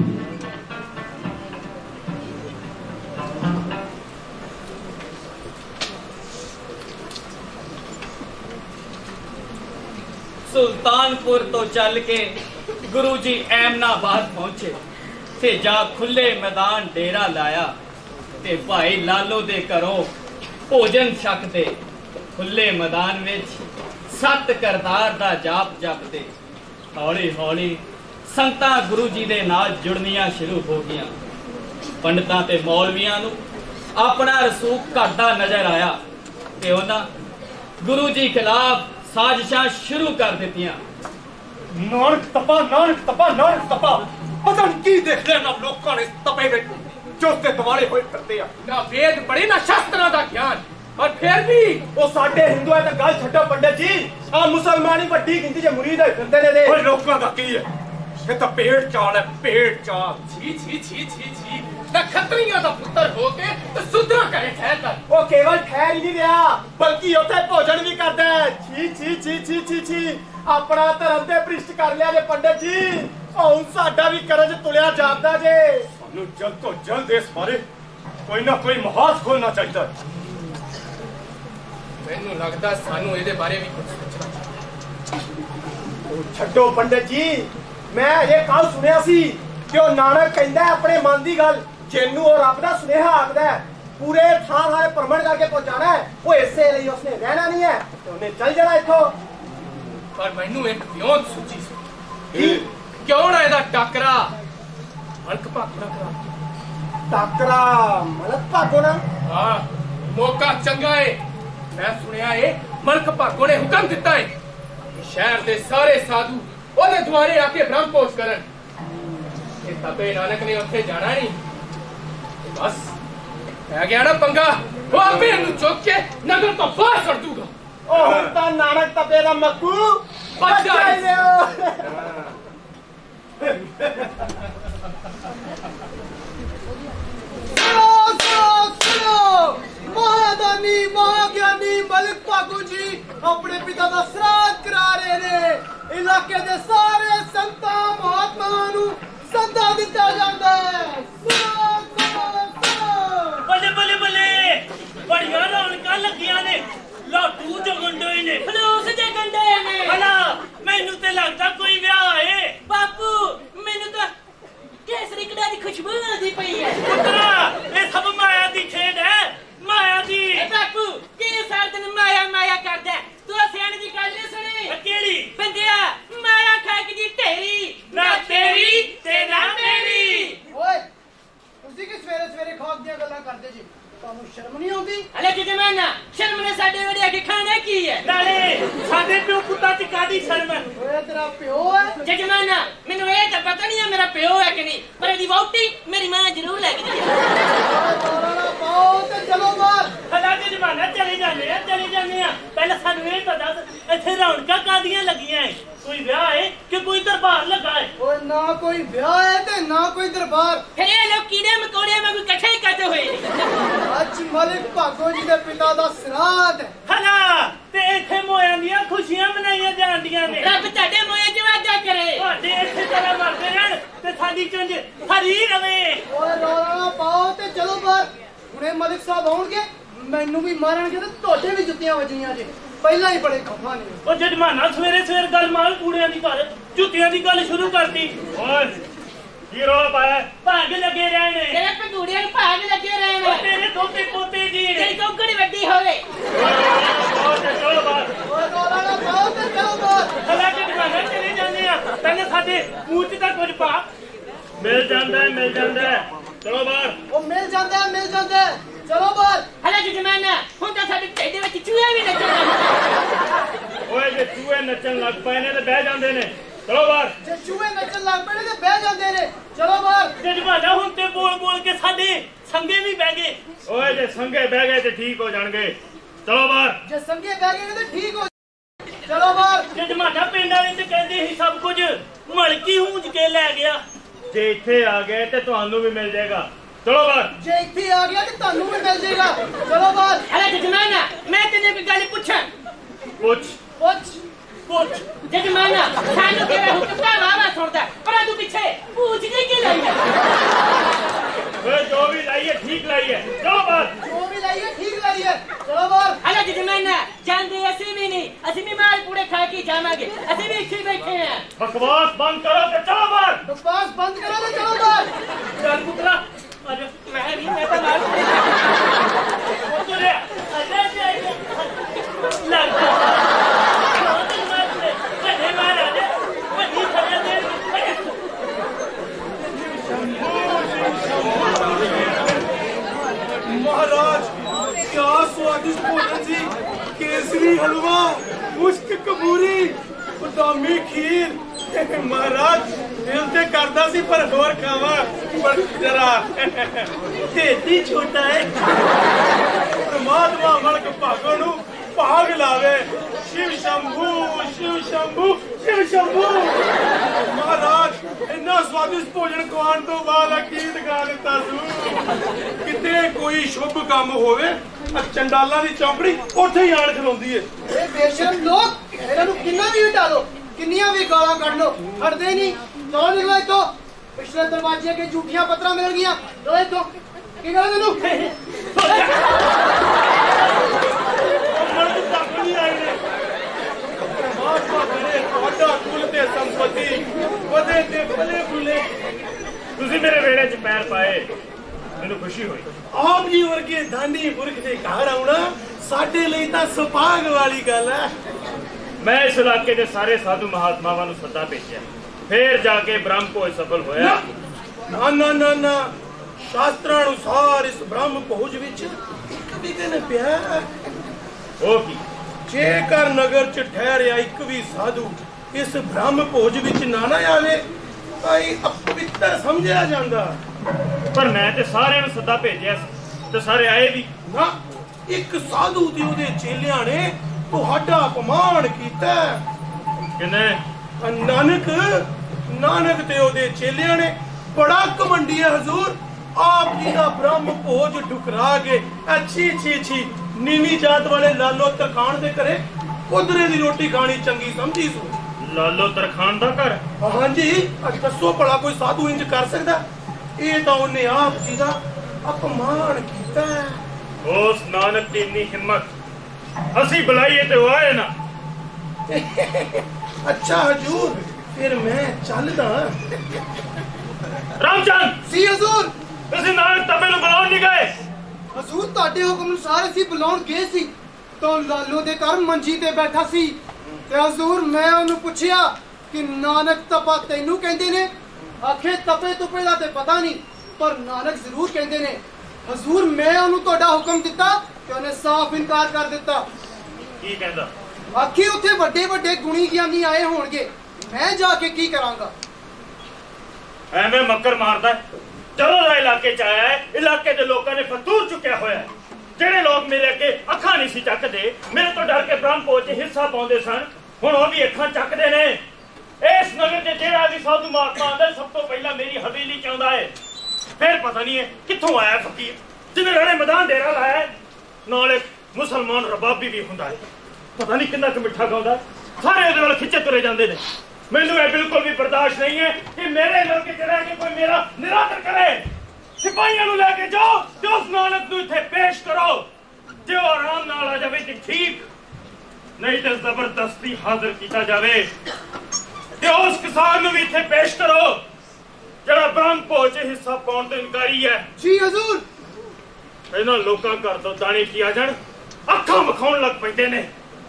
ਸੁਲਤਾਨਪੁਰ ਤੋਂ ਚੱਲ ਕੇ ਗੁਰੂ ਜੀ ਐਮਨਾਬਾਦ ਪਹੁੰਚੇ ਤੇ ਜਾ ਖੁੱਲੇ ਮੈਦਾਨ ਡੇਰਾ ਲਾਇਆ ਤੇ ਭਾਈ ਲਾਲੋ ਦੇ ਘਰੋਂ ਭੋਜਨ ਛਕਦੇ ਖੁੱਲੇ ਮੈਦਾਨ ਵਿੱਚ ਸੱਤ ਕਰਤਾਰ ਦਾ ਜਾਪ ਜਪਦੇ ਹੌਲੀ ਹੌਲੀ ਸੰਤਾਂ ਗੁਰੂ ਜੀ ਦੇ ਨਾਲ ਜੁੜਨੀਆਂ ਸ਼ੁਰੂ ਹੋ ਗਈਆਂ। ਪੰਡਤਾਂ ਤੇ ਮੌਲਵੀਆਂ ਨੂੰ ਆਪਣਾ ਰਸੂਖ ਘਟਦਾ ਨਜ਼ਰ ਆਇਆ ਤੇ ਉਹਨਾਂ ਗੁਰੂ ਜੀ ਖਿਲਾਫ ਸਾਜ਼ਿਸ਼ਾਂ ਸ਼ੁਰੂ ਕਰ ਦਿੱਤੀਆਂ। ਨਾਨਕ ਤਪਾ ਨਾਨਕ ਤਪਾ ਨਾਨਕ ਤਪਾ ਪਤਾ ਨਹੀਂ ਕੀ ਦੇਖ ਲਿਆ ਨਾ ਲੋਕਾਂ ਨੇ ਤਪੇ ਵਿੱਚ ਚੋਤੇ ਦਿਵਾਲੇ ਹੋਏ ਫਿਰਦੇ ਆ। ਨਾ ਵੇਦ ਬੜੇ ਨਾ ਸ਼ਾਸਤਰਾਂ ਦਾ ਗਿਆਨ ਪਰ ਫਿਰ ਵੀ ਉਹ ਸਾਡੇ ਹਿੰਦੂਆਂ ਤਾਂ ਗੱਲ ਛੱਡੋ ਪੰਡਤ ਜੀ ਆ ਮੁਸਲਮਾਨੀ ਵੱਡੀ ਗਿਣਤੀ ਚ ਮੁਰੀਦ ਹੋਏ ਫਿਰਦੇ ਨੇ ਦੇ। ਓਏ ਲੋਕਾਂ ਦਾ ਕੀ ਹੈ ਇਹ ਤਾਂ ਪੇੜ ਚਾਲ ਹੈ ਪੇੜ ਚਾਲ। ਛੀ ਛੀ ਛੀ ਛੀ ਛੀ ਨਾ ਖੱਤਰੀਆਂ ਦਾ ਪੁੱਤਰ ਹੋ ਕੇ ਤੇ ਸੁਧਰਾ ਕਰੇ ਠਹਿਰ ਕਰ। ਉਹ ਕੇਵਲ ਠਹਿਰ ਹੀ ਨਹੀਂ ਰਿਹਾ ਬਲਕਿ ਉੱਥੇ ਭੋਜਨ ਵੀ ਕਰਦਾ ਹੈ। ਛੀ ਛੀ ਛੀ ਛੀ ਛੀ ਛੀ ਆਪਣਾ ਧਰਮ ਤੇ ਭ੍ਰਿਸ਼ਟ ਕਰ ਲਿਆ ਜੇ ਪੰਡਤ ਜੀ। ਹੁਣ ਸਾਡਾ ਵੀ ਕਰਜ ਤੁਲਿਆ ਜਾਂਦਾ ਜੇ। ਸਾਨੂੰ ਜਲਦ ਤੋਂ ਜਲਦ ਇਸ ਬਾਰੇ ਕੋਈ ਨਾ ਕੋਈ ਮਹਾਸ ਖੋਲਣਾ ਚਾਹੀਦਾ। ਮੈਨੂੰ ਲੱਗਦਾ ਸਾਨੂੰ ਇਹਦੇ ਬਾਰੇ ਵੀ ਕੁਝ ਸੋਚਣਾ। ਛੱਡੋ ਪੰਡਤ ਜੀ ਮੈਂ ਅਜੇ ਕੱਲ ਸੁਣਿਆ ਸੀ ਕਿ ਉਹ ਨਾਨਕ ਕਹਿੰਦਾ ਆਪਣੇ ਮਨ ਦੀ ਗੱਲ ਜਿਹਨੂੰ ਉਹ ਰੱਬ ਦਾ ਸੁਨੇਹਾ ਆਖਦਾ ਪੂਰੇ ਥਾਂ ਥਾਂ ਭ੍ਰਮਣ ਕਰਕੇ ਪਹੁੰਚਾਣਾ ਹੈ। ਉਹ ਇਸੇ ਲਈ ਉਸਨੇ ਰਹਿਣਾ ਨਹੀਂ ਹੈ ਤੇ ਉਹਨੇ ਚੱਲ ਜਾਣਾ ਇੱਥੋਂ। ਪਰ ਮੈਨੂੰ ਇੱਕ ਵਿਉਂਤ ਸੋਚੀ ਸੀ ਕਿਉਂ ਨਾ ਇਹਦਾ ਟੱਕਰਾ ਮਲਕ ਭਾਗੋ ਨਾ ਕਰਾ। ਟੱਕਰਾ ਮਲਕ ਭਾਗੋ ਨਾ? ਹਾਂ ਮੌਕਾ ਚੰਗਾ ਏ। ਮੈਂ ਸੁਣਿਆ ਏ ਮਲਕ ਭਾਗੋ ਨੇ ਹੁਕਮ ਦਿੱਤਾ ਏ ਸ਼ਹਿਰ ਦੇ ਸਾਰੇ ਸਾਧੂ ਉਹਦੇ ਦੁਆਰੇ ਆ ਕੇ ਬ੍ਰਹਮ ਪੋਸ਼ ਕਰਨ। ਇਹ ਤਪੇ ਨਾਨਕ ਨੇ ਉੱਥੇ ਜਾਣਾ ਨਹੀਂ ਬਸ ਪੈ ਗਿਆ ਨਾ ਪੰਗਾ। ਉਹ ਆਪੇ ਇਹਨੂੰ ਚੁੱਕ ਕੇ ਨਗਰ ਤੋਂ ਬਾਹਰ ਕੱਢ ਦੂਗਾ। ਉਹ ਹੁਣ ਤਾਂ ਨਾਨਕ ਤਪੇ ਦਾ ਮੱਕੂ ਬੱਚਾ ਹੀ ਲਿਓ। ਸੁਣੋ ਸੁਣੋ ਸੁਣੋ ਮਹਾਦਾਨੀ ਮਹਾਗਿਆਨੀ ਮਲਕ ਭਾਗੋ ਜੀ ਆਪਣੇ ਪਿਤਾ ਦਾ ਸਰਾਧ ਕਰਾ ਰਹੇ ਨੇ। ਇਲਾਕੇ ਦੇ ਸਾਰੇ ਸੰਤਾਂ ਮਹਾਤਮਾਵਾਂ ਨੂੰ ਸੱਦਾ ਦਿੱਤਾ ਜਾਂਦਾ ਹੈ। ਸੁਣੋ ਸੁਣੋ ਸੁਣੋ। ਬੱਲੇ ਬੱਲੇ ਬੱਲੇ ਬੜੀਆਂ ਰੌਣਕਾਂ ਲੱਗੀਆਂ ਨੇ। ਲਾਟੂ खुशबू आती पई है पुत्रा ये सब माया दी खेड है माया दी ए बापू के सार दिन माया माया करदा तू सियाण दी गल नहीं सुनी केड़ी बंदिया माया खाक दी तेरी ना तेरी ते ना मेरी ਓਏ ਤੁਸੀਂ ਕਿ ਸਵੇਰੇ ਸਵੇਰੇ ਖਾਕ ਦੀਆਂ ਗੱਲਾਂ ਕਰਦੇ ਜੀ ਤੁਹਾਨੂੰ ਸ਼ਰਮ ਨਹੀਂ ਆਉਂਦੀ ਹਲੇ ਕਿ ਜਮਾਨਾ ਸ਼ਰਮ ਨੇ ਸਾਡੇ ਵੜਿਆ ਕੇ ਖਾਣਾ ਕੀ ਹੈ ਨਾਲੇ ਸਾਡੇ ਪਿਓ ਪੁੱਤਾਂ ਚ ਕਾਦੀ ਸ਼ਰਮ ਹੈ ਓਏ ਤੇਰਾ ਪਿਓ ਹੈ ਜੇ ਜਮਾਨਾ ਮੈਨੂੰ ਇਹ ਤਾਂ ਪਤਾ ਨਹੀਂ ਹੈ ਮੇਰਾ ਪਿਓ ਹੈ ਕਿ ਨਹੀਂ ਪਰ ਇਹਦੀ ਵਹੁਟੀ ਮੇਰੀ ਮਾਂ ਜ਼ਰੂਰ ਲੱਗਦੀ ਹੈ ਦੋਰਾਣਾ ਪਾਓ ਤੇ ਚਲੋ ਬਾਹਰ ਹਲਾ ਕੇ ਜਮਾਨਾ ਚਲੇ ਜਾਂਦੇ ਆ ਚਲੇ ਜਾਂਦੇ ਆ ਪਹਿਲਾਂ ਸਾਨੂੰ ਇਹ ਤਾਂ ਦੱਸ ਇੱਥੇ ਰੌਣਕਾਂ ਕਾਦੀਆਂ ਲੱਗੀਆਂ ਐ ਕੋਈ ਵਿਆਹ ਹੈ ਕਿ ਕੋਈ ਦਰਬਾਰ ਲੱਗਾ ਹੈ ਓਏ ਨਾ ਕੋਈ ਵਿਆਹ ਹੈ ਤੇ ਨਾ ਕੋਈ ਦਰਬਾਰ ਫਿਰ ਇਹ ਲੋਕ ਕੀੜੇ ਮਕੌੜੇ ਵਾਂਗੂ ਇਕੱਠੇ ਹੀ ਕਰਦੇ ਹੋਏ ਨੇ ਅੱਜ ਮਲਿਕ ਭਾਗੋ ਜੀ ਦੇ ਪਿਤਾ ਦਾ ਸਰਾਧ ਹੈ ਹਲਾ ਤੇ ਇੱਥੇ ਮੋਇਆਂ ਦੀਆਂ ਖੁਸ਼ੀਆਂ ਮਨਾਈਆਂ ਜਾਂਦੀਆਂ ਨੇ ਰੱਬ ਤੁਹਾਡੇ ਮੋਏ ਚ ਵਾਦਾ ਕਰੇ ਤੁਹਾਡੇ ਇੱਥੇ ਤਰ੍ਹਾਂ ਮਰਦੇ ਰਹਿਣ ਤੇ ਸਾਡੀ ਚੁੰਝ ਹਰੀ ਰਵੇ ਓਏ ਰੌਲਾ ਪਾਓ ਤੇ ਚਲੋ ਬਾਹਰ ਹੁਣੇ ਮਲਿਕ ਸਾਹਿਬ ਆਉਣਗੇ ਮੈਨੂੰ ਵੀ ਮਾਰਨਗੇ ਤੇ ਤੁਹਾਡੇ ਵੀ ਜੁੱਤੀਆਂ ਵੱਜਣੀਆਂ ਜੇ ਪਹਿਲਾਂ ਹੀ ਬੜੇ ਖਫਾ ਨੇ ਉਹ ਜਜਮਾਨਾ ਸਵੇਰੇ ਸਵੇਰ ਗੱਲ ਮਾਲ ਕੂੜਿਆਂ ਦੀ ਘਰ ਜੁੱਤੀਆਂ ਦੀ ਗੱਲ ਸ਼ੁਰੂ ਕਰਤੀ ਓਏ ਕੀ ਰੌਲਾ ਪਾਇਆ ਭਾਗ ਲੱਗੇ ਰਹੇ ਨੇ ਤੇਰੇ ਪੰਡੂੜਿਆਂ ਨੂੰ ਭਾਗ ਲੱਗੇ ਰਹੇ ਨੇ ਤੇਰੇ ਦੋਤੇ ਪੋਤੇ ਜੀ ਤੇਰੀ ਕੋਕੜੀ ਵੱਡੀ ਹੋਵੇ ਚਲੋ ਬਾਹਰ ਓਏ ਰੌਲਾ ਨਾ ਪਾਓ ਤੇ ਚਲੋ ਬਾਹਰ ਹਲਾ ਕੇ ਜਮਾਨਾ ਚਲੇ ਜਾਂਦੇ ਆ ਪਹਿਲੇ ਸਾਡੇ ਮੂੰਹ 'ਚ ਤਾਂ ਕੁਝ ਪਾ ਮਿਲ ਜਾਂਦਾ ਹੈ ਮਿਲ ਜਾਂਦਾ ਹੈ ਚਲੋ ਬਾਹਰ ਉਹ ਮਿਲ ਜਾਂਦਾ ਹੈ ਮਿਲ ਜਾਂਦਾ ਹੈ ਚਲੋ ਬਾਹਰ ਹਲਾ ਕਿ ਜਮਾਨਾ ਹੁਣ ਤਾਂ ਸਾਡੇ ਢਿੱਡ ਵਿੱਚ ਚੂਹੇ ਵੀ ਨੱਚਣ ਓਏ ਜੇ ਚੂਹੇ ਨੱਚਣ ਲੱਗ ਪਏ ਨੇ ਤੇ ਬਹਿ ਜਾਂਦੇ ਨੇ ਚਲੋ ਬਾਹਰ ਜੇ ਚੂਹੇ ਨੱਚਣ ਲੱਗ ਪਏ ਨੇ ਤੇ ਬਹਿ ਜਾਂਦੇ ਨੇ ਚਲੋ ਬਾਹਰ ਜਜਮਾਨਾ ਹੁਣ ਤੇ ਬੋਲ ਬੋਲ ਕੇ ਸਾਡੇ ਸੰਗੇ ਵੀ ਬਹਿ ਗਏ ਓਏ ਜੇ ਸੰਗੇ ਬਹਿ ਗਏ ਤੇ ਠੀਕ ਹੋ ਜਾਣਗੇ ਚਲੋ ਬਾਹਰ ਜੇ ਸੰਗੇ ਬਹਿ ਗਏ ਨੇ ਤੇ ਠੀਕ ਹੋ ਚਲੋ ਬਾਹਰ ਜਜਮਾਨਾ ਪਿੰਡ ਵਾਲੇ ਤੇ ਕਹਿੰਦੇ ਸੀ ਸਭ ਕੁਝ ਮਲਕੀ ਹੂੰਜ ਕੇ ਲੈ ਗਿਆ ਜੇ ਇੱਥੇ ਆ ਗਏ ਤੇ ਤੁਹਾਨੂੰ ਵੀ ਮਿਲ ਜਾਏਗਾ ਚਲੋ ਬਾਹਰ ਜੇ ਇੱਥੇ ਆ ਗਿਆ ਤੇ ਤੁਹਾਨੂੰ ਵੀ ਮਿਲ ਜਾਏਗਾ ਚਲੋ ਬਾਹਰ ਹਲਾ ਕਿ ਜਮਾਨਾ ਮੈਂ ਤੈਨੂੰ ਇੱਕ ਗੱਲ ਪੁੱਛਾਂ ਪੁੱਛ ਪੁੱਛ ਪੁੱਛ ਜਜਮਾਨਾ ਸਾਨੂੰ ਤੇਰਾ ਹੁਕਮ ਦਾ ਵਾਵਾ ਸੁਣਦਾ ਪਰ ਤੂੰ ਪਿੱਛੇ ਪੁੱਛਦੇ ਕੀ ਲਾਈ ਹੈ ਓਏ ਜੋ ਵੀ ਲਾਈਏ ਠੀਕ ਲਾਈਏ ਚਲੋ ਬਾਹਰ ਜੋ ਵੀ ਲਾਈਏ ਠੀਕ ਲਾਈਏ ਚਲੋ ਬਾਹਰ ਹਲਾ ਕਿ ਜਮਾਨਾ ਜਾਂਦੇ ਅਸੀਂ ਵੀ ਨਹੀਂ ਅਸੀਂ ਵੀ ਮਾਲ ਪੂੜੇ ਖਾ ਕੇ ਜਾਵਾਂਗੇ ਅਸੀਂ ਵੀ ਇੱਥੇ ਬੈਠੇ ਆ ਬਕਵਾਸ ਬੰਦ ਕਰੋ ਤੇ ਚਲੋ ਬਾਹਰ ਬਕਵਾਸ ਬੰਦ ਕਰੋ ਤੇ ਚਲੋ ਬਾਹਰ ਚੱਲ ਪੁੱਤਰਾ ਅੱਜ ਮੈਂ ਵੀ ਮੈਂ ਤਾਂ ਮਾਲ ਪੂੜੇ ਉਹ ਤੁਰੇ ਅਜੇ ਜਾਈਏ ਲੱਗ ਵੱਡੇ ਮਹਾਰਾਜ ਵੱਡੀ ਖੜਿਆ ਦੇ महाराज क्या स्वादिष्ट भोजन जी केसरी हलवा मुश्क कबूरी बदामी खीर महाराज दिल ते करदा सी पर होर खावा पर जरा ढेडी छोटा है परमात्मा मलक भागो नु भाग लावे शिव शंभू शिव शंभू शिव शंभू महाराज इन्ना स्वादिष्ट भोजन खाण तो बाद गीत गा दिता सू किते कोई शुभ काम होवे चंडाला दी चौकड़ी ਉੱਥੇ ਹੀ ਆਣ ਖਲੋਂਦੀ ਏ ਇਹ ਬੇਸ਼ਰਮ ਲੋਕ ਇਹਨਾਂ ਨੂੰ ਕਿੰਨਾ ਵੀ ਹਟਾ ਲੋ ਕਿੰਨੀਆਂ ਵੀ ਗਾਲਾਂ ਕੱਢ ਲੋ ਹਟਦੇ ਨਹੀਂ ਚਲੋ ਨਿਕਲੋ ਇੱਥੋਂ ਪਿਛਲੇ ਦਰਵਾਜ਼ੇ ਕੇ ਝੂਠੀਆਂ ਪੱਤਰਾਂ ਮਿਲ ਗਈਆਂ ਚਲੋ ਇੱਥੋਂ ਕੀ ਕਰਾਂ ਤੈਨੂੰ ਮਰਦ ਤੱਕ ਨਹੀਂ ਆਏ ਨੇ ਪਰਮਾਤਮਾ ਕਰੇ ਤੁਹਾਡਾ ਕੁਲ ਤੇ ਸੰਪਤੀ ਵਧੇ ਤੇ ਫਲੇ ਫੁੱਲੇ ਤੁਸੀਂ ਮੇਰੇ ਵੇੜੇ 'ਚ ਪੈਰ ਪਾਏ ਮੈਨੂੰ ਖੁਸ਼ੀ ਹੋਈ ਆਪ ਜੀ ਵਰਗੇ ਦਾਨੀ ਪੁਰਖ ਦੇ ਘਰ ਆਉਣਾ ਸਾਡੇ ਲਈ ਤਾਂ ਸੁਭਾਗ ਵਾਲੀ ਗੱਲ ਹੈ ਮੈਂ ਇਸ ਇਲਾਕੇ ਦੇ ਸਾਰੇ ਸਾਧੂ ਮਹਾਤਮਾਵਾਂ ਨੂੰ ਸੱਦਾ ਭੇਜਿਆ ਫੇਰ ਜਾ ਕੇ ਬ੍ਰਹਮ ਭੋਜ ਸਫਲ ਹੋਇਆ ਨਾ ਨਾ ਨਾ ਨਾ ਸ਼ਾਸਤਰਾਂ ਅਨੁਸਾਰ ਇਸ ਬ੍ਰਹਮ ਭੋਜ ਵਿੱਚ ਇੱਕ ਵੀ ਦਿਨ ਪਿਆ ਉਹ ਕੀ ਜੇਕਰ ਨਗਰ 'ਚ ਠਹਿਰਿਆ ਇੱਕ ਵੀ ਸਾਧੂ ਇਸ ਬ੍ਰਹਮ ਭੋਜ ਵਿੱਚ ਨਾ ਨਾ ਆਵੇ ਤਾਂ ਇਹ ਅਪਵਿੱਤਰ ਸਮਝਿਆ ਜਾਂਦਾ ਪਰ ਮੈਂ ਤੇ ਸਾਰਿਆਂ ਨੂੰ ਸੱਦਾ ਭੇਜਿਆ ਸੀ ਤੇ ਸਾਰੇ ਆਏ ਵੀ ਨਾ ਇੱਕ ਸਾਧੂ ਤੇ ਉਹਦੇ ਚੇਲਿਆਂ ਨੇ ਤੁਹਾਡਾ ਅਪਮਾਨ ਕੀਤਾ ਕਿਨੇ ਨਾਨਕ ਨਾਨਕ ਤੇ ਉਹਦੇ ਚੇਲਿਆਂ ਨੇ ਬੜਾ ਘਮੰਡੀ ਹੈ ਹਜ਼ੂਰ ਆਪ ਜੀ ਦਾ ਬ੍ਰਹਮ ਭੋਜ ਠੁਕਰਾ ਕੇ ਅੱਛੀ ਅੱਛੀ ਅੱਛੀ ਨੀਵੀਂ ਜਾਤ ਵਾਲੇ ਲਾਲੋ ਤਰਖਾਨ ਦੇ ਘਰੇ ਉਧਰੇ ਦੀ ਰੋਟੀ ਖਾਣੀ ਚੰਗੀ ਸਮਝੀ ਸੂ ਲਾਲੋ ਤਰਖਾਨ ਦਾ ਘਰ ਹਾਂਜੀ ਅੱਜ ਦੱਸੋ ਭਲਾ ਕੋਈ ਸਾਧੂ ਇੰਜ ਕਰ ਸਕਦਾ ਇਹ ਤਾਂ ਉਹਨੇ ਆਪ ਜੀ ਦਾ ਅਪਮਾਨ ਕੀਤਾ ਉਸ ਨਾਨਕ ਦੀ ਇੰਨੀ ਹਿੰਮਤ ਅਸੀਂ ਬੁਲਾਈਏ ਤੇ ਉਹ ਆਏ ਨਾ ਅੱਛਾ ਹਜੂਰ ਫਿਰ ਮੈਂ ਚੱਲਦਾ ਰਾਮਚੰਦ जी हजूर ਤੁਸੀਂ ਨਾਨਕ ਤਪੇ ਨੂੰ ਬੁਲਾਉਣ ਨਹੀਂ ਗਏ ਹਜ਼ੂਰ ਤੁਹਾਡੇ ਹੁਕਮ ਅਨੁਸਾਰ ਅਸੀਂ ਬੁਲਾਉਣ ਗਏ ਸੀ ਤਾਂ ਲਾਲੋ ਦੇ ਘਰ ਮੰਜੀ ਤੇ ਬੈਠਾ ਸੀ ਤੇ ਹਜ਼ੂਰ ਮੈਂ ਉਹਨੂੰ ਪੁੱਛਿਆ ਕਿ ਨਾਨਕ ਤਪਾ ਤੈਨੂੰ ਕਹਿੰਦੇ ਨੇ ਆਖੇ ਤਪੇ ਤੁਪੇ ਦਾ ਤੇ ਪਤਾ ਨਹੀਂ ਪਰ ਨਾਨਕ ਜ਼ਰੂਰ ਕਹਿੰਦੇ ਨੇ ਹਜ਼ੂਰ ਮੈਂ ਉਹਨੂੰ ਤੁਹਾਡਾ ਹੁਕਮ ਦਿੱਤਾ ਕਿ ਉਹਨੇ ਸਾਫ਼ ਇਨਕਾਰ ਕਰ ਦਿੱਤਾ ਕੀ ਕਹਿੰਦਾ ਆਖੀ ਉੱਥੇ ਵੱਡੇ ਵੱਡੇ ਗੁਣੀ ਗਿਆਨੀ ਆਏ ਹੋਣਗੇ ਮੈਂ ਜਾ ਕੇ ਕੀ ਕਰਾਂਗਾ ਐਵੇਂ ਮੱਕਰ ਮਾਰਦਾ ਜਦੋਂ ਦਾ ਇਲਾਕੇ ਚ ਆਇਆ ਹੈ ਇਲਾਕੇ ਦੇ ਲੋਕਾਂ ਨੇ ਫਤੂਰ ਚੁੱਕਿਆ ਹੋਇਆ ਹੈ ਜਿਹੜੇ ਲੋਕ ਮੇਰੇ ਅੱਗੇ ਅੱਖਾਂ ਨਹੀਂ ਸੀ ਚੱਕਦੇ ਮੇਰੇ ਤੋਂ ਡਰ ਕੇ ਬ੍ਰਹਮ ਪੋਚ ਹਿੱਸਾ ਪਾਉਂਦੇ ਸਨ ਹੁਣ ਉਹ ਵੀ ਅੱਖਾਂ ਚੱਕਦੇ ਨੇ ਇਸ ਨਗਰ ਚ ਜਿਹੜਾ ਵੀ ਸਾਧੂ ਮਹਾਤਮਾ ਆਉਂਦਾ ਸਭ ਤੋਂ ਪਹਿਲਾਂ ਮੇਰੀ ਹਵੇਲੀ ਚ ਆਉਂਦਾ ਹੈ ਫਿਰ ਪਤਾ ਨਹੀਂ ਹੈ ਕਿੱਥੋਂ ਆਇਆ ਫਕੀਰ ਜਿਹਨੇ ਰਣੇ ਮੈਦਾਨ ਡੇਰਾ ਲਾਇਆ ਹੈ ਨਾਲ ਇੱਕ ਮੁਸਲਮਾਨ ਰਬਾਬੀ ਵੀ ਹੁੰਦਾ ਹੈ ਪਤਾ ਨਹੀਂ ਕਿੰਨਾ ਕੁ ਮਿੱਠਾ ਗਾਉਂਦਾ ਸਾਰੇ ਉਹਦੇ ਵੱਲ ਖਿੱਚੇ ਤੁਰੇ ਜਾਂਦੇ ਨੇ ਮੈਨੂੰ ਇਹ ਬਿਲਕੁਲ ਵੀ ਬਰਦਾਸ਼ਤ ਨਹੀਂ ਹੈ ਕਿ ਮੇਰੇ ਇਲਾਕੇ ਚ ਰਹਿ ਕੇ ਕੋਈ ਮੇਰਾ ਨਿਰਾਦਰ ਕਰੇ ਸਿਪਾਹੀਆਂ ਨੂੰ ਲੈ ਕੇ ਜਾਓ ਤੇ ਉਸ ਨਾਨਕ ਨੂੰ ਇੱਥੇ ਪੇਸ਼ ਕਰੋ ਜੇ ਉਹ ਆਰਾਮ ਨਾਲ ਆ ਜਾਵੇ ਤੇ ਠੀਕ ਨਹੀਂ ਤੇ ਜ਼ਬਰਦਸਤੀ ਹਾਜ਼ਰ ਕੀਤਾ ਜਾਵੇ ਤੇ ਉਸ ਕਿਸਾਨ ਨੂੰ ਵੀ ਇੱਥੇ ਪੇਸ਼ ਕਰੋ ਜਿਹੜਾ ਬ੍ਰਹਮ ਭੋਜ ਹਿੱਸਾ ਪਾਉਣ ਤੋਂ ਇਨਕਾਰੀ ਹੈ ਜੀ ਹਜ਼ੂਰ ਇਹਨਾਂ ਲੋਕਾਂ ਘਰ ਤੋਂ ਦਾਣੇ ਕੀ ਆ ਜਾਣ ਅੱਖਾਂ ਵਿਖਾਉਣ ਲੱਗ ਪੈਂਦੇ ਨੇ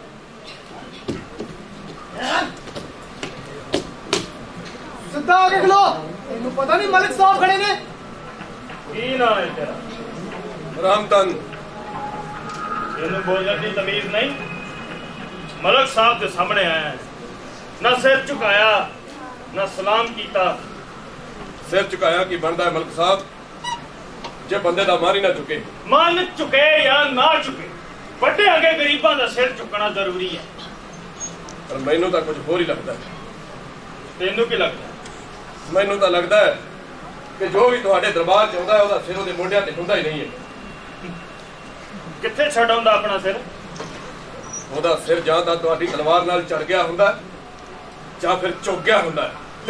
ਸਿੱਧਾ ਆ ਕੇ ਖਲੋ ਤੈਨੂੰ ਪਤਾ ਨਹੀਂ ਮਲਿਕ ਸਾਹਿਬ ਖੜੇ ਨੇ ਕੀ ਨਾ ਹੈ ਤੇਰਾ ਰਾਮਤਨ ਇਹਨੂੰ ਬੋਲਣ ਦੀ ਤਮੀਜ਼ ਨਹੀਂ ਮਲਕ ਸਾਹਿਬ ਦੇ ਸਾਹਮਣੇ ਆਇਆ ਨਾ ਸਿਰ ਝੁਕਾਇਆ ਨਾ ਸਲਾਮ ਕੀਤਾ ਸਿਰ ਝੁਕਾਇਆ ਕੀ ਬਣਦਾ ਹੈ ਮਲਕ ਸਾਹਿਬ ਜੇ ਬੰਦੇ ਦਾ ਮਨ ਹੀ ਨਾ ਝੁਕੇ ਮਨ ਝੁਕੇ ਜਾਂ ਨਾ ਝੁਕੇ ਵੱਡੇ ਅੱਗੇ ਗਰੀਬਾਂ ਦਾ ਸਿਰ ਝੁਕਣਾ ਜ਼ਰੂਰੀ ਹੈ ਪਰ ਮੈਨੂੰ ਤਾਂ ਕੁਝ ਹੋਰ ਹੀ ਲੱਗਦਾ ਹੈ ਤੈਨੂੰ ਕੀ ਲੱਗਦਾ ਮੈਨੂੰ ਤਾਂ ਲੱਗਦਾ ਹੈ ਕਿ ਜੋ ਵੀ ਤੁਹਾਡੇ ਦਰਬਾਰ ਚ ਆਉਂਦਾ ਹੈ ਉਹਦਾ ਸਿਰ ਉਹਦੇ ਮੋਢਿਆਂ ਤੇ ਹੁੰਦਾ ਹੀ ਨਹੀਂ ਹੈ ਕਿੱਥੇ ਛੱਡ ਆਉਂਦਾ ਆਪਣਾ ਸਿਰ ਉਹਦਾ ਸਿਰ ਜਾਂ ਤਾਂ ਤੁਹਾਡੀ ਤਲਵਾਰ ਨਾਲ ਚੜ ਗਿਆ ਹੁੰਦਾ ਜਾਂ ਫਿਰ ਝੁਕ ਗਿਆ ਹੁੰਦਾ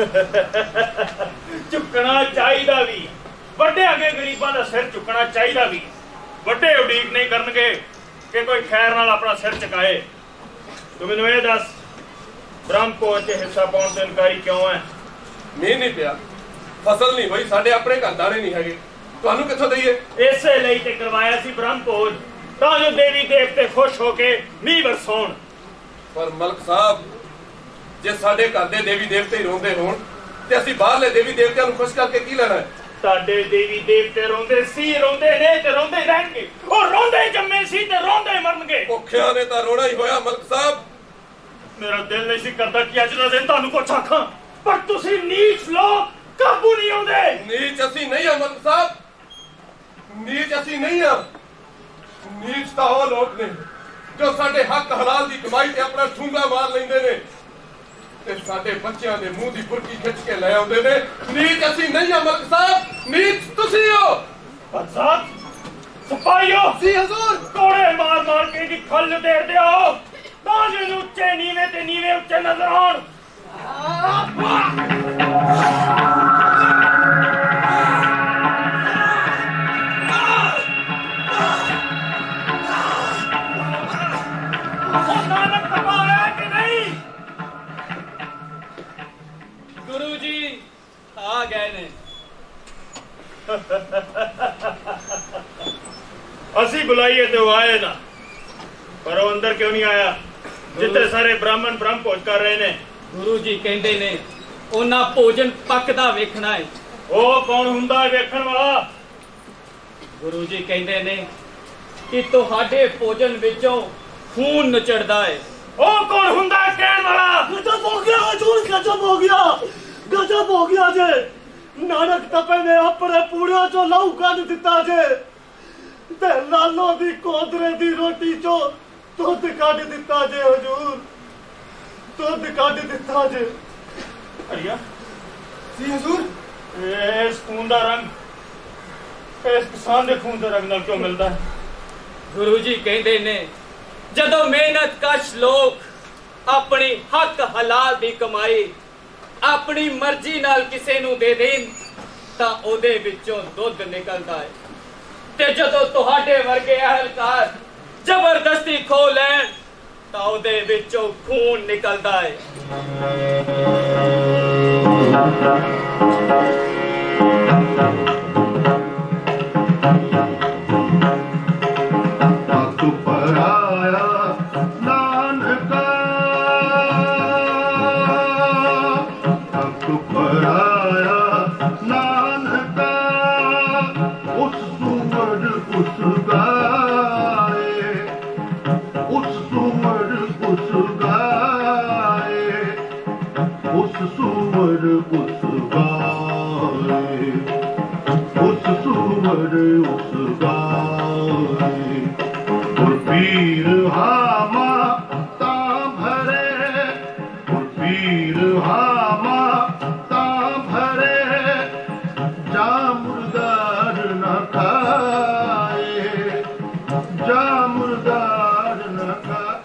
ਝੁਕਣਾ ਚਾਹੀਦਾ ਵੀ ਵੱਡੇ ਅੱਗੇ ਗਰੀਬਾਂ ਦਾ ਸਿਰ ਝੁਕਣਾ ਚਾਹੀਦਾ ਵੀ ਵੱਡੇ ਉਡੀਕ ਨਹੀਂ ਕਰਨਗੇ ਕਿ ਕੋਈ ਖੈਰ ਨਾਲ ਆਪਣਾ ਸਿਰ ਝੁਕਾਏ ਤੂੰ ਮੈਨੂੰ ਇਹ ਦੱਸ ਬ੍ਰਹਮ ਭੋਜ ਚ ਹਿੱਸਾ ਪਾਉਣ ਤੋਂ ਇਨਕਾਰੀ ਕਿਉਂ ਹੈ ਮੀਂਹ ਨਹੀਂ ਪਿਆ ਫਸਲ ਨਹੀਂ ਹੋਈ ਸਾਡੇ ਆਪਣੇ ਘਰ ਦਾਣੇ ਨਹੀਂ ਹੈਗੇ ਤੁਹਾਨੂੰ ਕਿੱਥੋਂ ਦਈਏ ਇਸੇ ਲਈ ਤੇ ਕਰਵਾਇਆ ਸੀ ਬ੍ਰਹਮ ਭੋਜ ਤਾਂ ਜੋ ਦੇਵੀ ਦੇਵਤੇ ਖੁਸ਼ ਹੋ ਕੇ ਮੀਂਹ ਵਰਸਾਉਣ ਪਰ ਮਲਕ ਸਾਹਿਬ ਜੇ ਸਾਡੇ ਘਰ ਦੇ ਦੇਵੀ ਦੇਵਤੇ ਹੀ ਰੋਂਦੇ ਹੋਣ ਤੇ ਅਸੀਂ ਬਾਹਰਲੇ ਦੇਵੀ ਦੇਵਤਿਆਂ ਨੂੰ ਖੁਸ਼ ਕਰਕੇ ਕੀ ਲੈਣਾ ਹੈ ਸਾਡੇ ਦੇਵੀ ਦੇਵਤੇ ਰੋਂਦੇ ਸੀ ਰੋਂਦੇ ਨੇ ਤੇ ਰੋਂਦੇ ਰਹਿਣਗੇ ਉਹ ਰੋਂਦੇ ਜੰਮੇ ਸੀ ਤੇ ਰੋਂਦੇ ਮਰਨਗੇ ਭੁੱਖਿਆਂ ਨੇ ਤਾਂ ਰੋਣਾ ਹੀ ਹੋਇਆ ਮਲਕ ਸਾਹਿਬ ਮੇਰਾ ਦਿਲ ਨਹੀਂ ਸੀ ਕਰਦਾ ਕਿ ਅੱਜ ਦਾ ਦਿਨ ਤੁਹਾਨੂੰ ਕੁਛ ਆਖਾਂ ਪਰ ਤੁਸੀਂ ਨੀਚ ਲੋਕ ਕਾਬੂ ਨਹੀਂ ਆਉਂਦੇ ਨੀਚ ਅਸੀਂ ਨਹੀਂ ਹਾਂ ਮਲਕ ਸਾਹਿਬ ਨੀਚ ਅਸੀਂ ਨਹੀਂ ਹਾਂ ਨੀਚ ਤਾਂ ਉਹ ਲੋਕ ਨੇ ਜੋ ਸਾਡੇ ਹੱਕ ਹਲਾਲ ਦੀ ਕਮਾਈ ਤੇ ਆਪਣਾ ਠੂੰਗਾ ਮਾਰ ਲੈਂਦੇ ਨੇ ਤੇ ਸਾਡੇ ਬੱਚਿਆਂ ਦੇ ਮੂੰਹ ਦੀ ਬੁਰਕੀ ਖਿੱਚ ਕੇ ਲੈ ਆਉਂਦੇ ਨੇ ਨੀਚ ਅਸੀਂ ਨਹੀਂ ਹਾਂ ਮਲਕ ਸਾਹਿਬ ਨੀਚ ਤੁਸੀਂ ਹੋ ਬਸਾਤ ਸਿਪਾਹੀਓ ਜੀ ਹਜ਼ੂਰ ਕੋੜੇ ਮਾਰ ਮਾਰ ਕੇ ਦੀ ਖੱਲ ਦੇੜ ਦਿਓ ਤਾਂ ਜੋ ਉੱਚੇ ਨੀਵੇਂ ਤੇ ਨੀਵੇਂ ਉੱਚੇ ਨਜ਼ਰ ਆਉਣ ਨਾਨਕ ਕਮਾਇਆ ਕਿ ਨਹੀਂ ਗੁਰੂ ਜੀ ਆ ਗਏ ਨੇ ਅਸੀਂ ਬੁਲਾਈਏ ਤੇ ਉਹ ਆਏ ਨਾ ਪਰ ਉਹ ਅੰਦਰ ਕਿਉਂ ਨਹੀਂ ਆਇਆ ਜਿੱਥੇ ਸਾਰੇ ਬ੍ਰਾਹਮਣ ਬ੍ਰਹਮ ਭੋਜ ਕਰ ਰਹੇ ਨੇ ਗੁਰੂ ਜੀ ਕਹਿੰਦੇ ਨੇ ਉਹਨਾਂ ਭੋਜਨ ਪੱਕਦਾ ਵੇਖਣਾ ਹੈ ਉਹ ਕੌਣ ਹੁੰਦਾ ਹੈ ਵੇਖਣ ਵਾਲਾ ਗੁਰੂ ਜੀ ਕਹਿੰਦੇ ਨੇ ਕਿ ਤੁਹਾਡੇ ਭੋਜਨ ਵਿੱਚੋਂ ਖੂਨ ਨਚੜਦਾ ਹੈ ਉਹ ਕੌਣ ਹੁੰਦਾ ਹੈ ਕਹਿਣ ਵਾਲਾ ਗਜਬ ਹੋ ਗਿਆ ਹਜ਼ੂਰ ਗਜਬ ਹੋ ਗਿਆ ਗਜਬ ਹੋ ਗਿਆ ਜੇ ਨਾਨਕ ਤਪੇ ਨੇ ਆਪਣੇ ਪੂੜਿਆਂ ਚੋਂ ਲਹੂ ਕੱਢ ਦਿੱਤਾ ਜੇ ਤੇ ਲਾਲੋ ਦੀ ਕੋਦਰੇ ਦੀ ਰੋਟੀ ਚੋਂ ਦੁੱਧ ਕੱਢ ਦਿੱਤਾ ਜੇ ਹਜ਼ੂਰ ਦੁੱਧ ਕੱਢ ਦਿੱਤਾ ਜੇ ਅੜੀਆ ਜੀ ਹਜ਼ੂਰ ਇਸ ਖੂਨ ਦਾ ਰੰਗ ਇਸ ਕਿਸਾਨ ਦੇ ਖੂਨ ਦੇ ਰੰਗ ਨਾਲ ਕਿਉਂ ਮਿਲਦਾ ਹੈ ਗੁਰੂ ਜੀ ਕਹਿੰਦੇ ਨੇ ਜਦੋਂ ਮਿਹਨਤ ਕਸ਼ ਲੋਕ ਆਪਣੀ ਹੱਕ ਹਲਾਲ ਦੀ ਕਮਾਈ ਆਪਣੀ ਮਰਜ਼ੀ ਨਾਲ ਕਿਸੇ ਨੂੰ ਦੇ ਦੇਣ ਤਾਂ ਉਹਦੇ ਵਿੱਚੋਂ ਦੁੱਧ ਨਿਕਲਦਾ ਹੈ ਤੇ ਜਦੋਂ ਤੁਹਾਡੇ ਵਰਗੇ ਅਹਲਕਾਰ ਜ਼ਬਰਦਸਤੀ ਖੋ ਲੈਣ ਤਾਂ ਉਹਦੇ ਵਿੱਚੋਂ ਖੂਨ ਨਿਕਲਦਾ ਹੈ Thank you. पढ़ाया नानका उस सुवर उस गाए उस सुवर उस गाए उस सुवर उस गाए उस सुवर उस गाए और पीर हामा ता भरे और पीर हामा ता भरे जा मुर्दार न खाए जा मुर्दार न खाए।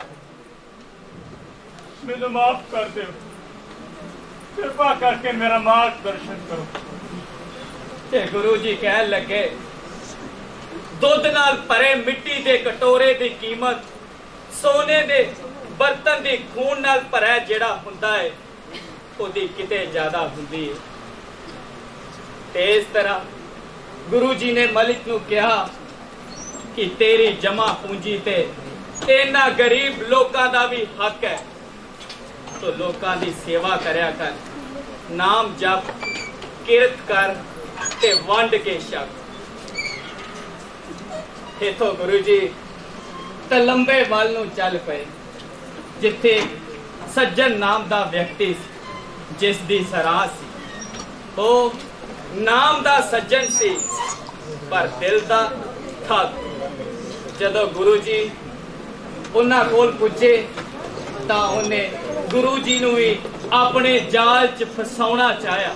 मैंने माफ कर दो, कृपा करके मेरा मार्गदर्शन करो। ते गुरु जी कह लगे दुध नाल भरे मिट्टी दे कटोरे दी कीमत सोने दे बर्तन दी खून नाल भरा जेड़ा हुंदा है ओदी किते ज्यादा हुंदी है। ते इस तरह गुरु जी ने मलिक नू कहा कि तेरी जमा पूंजी ते इन्ना गरीब लोकां दा भी हक है, तो लोकां दी सेवा करया कर, नाम जप किरत कर ते वंड के शक। इथों गुरु जी ते लंबे वल नू चल पे जिथे सज्जन नाम दा व्यक्ति जिस दी सराह सी, ओ नाम दा सज्जन सी पर दिल दा ठग। जदों गुरु जी उन्हां कोल पुजे तां उन्हें गुरु जी नू भी अपने जाल च फसाउणा चाहया।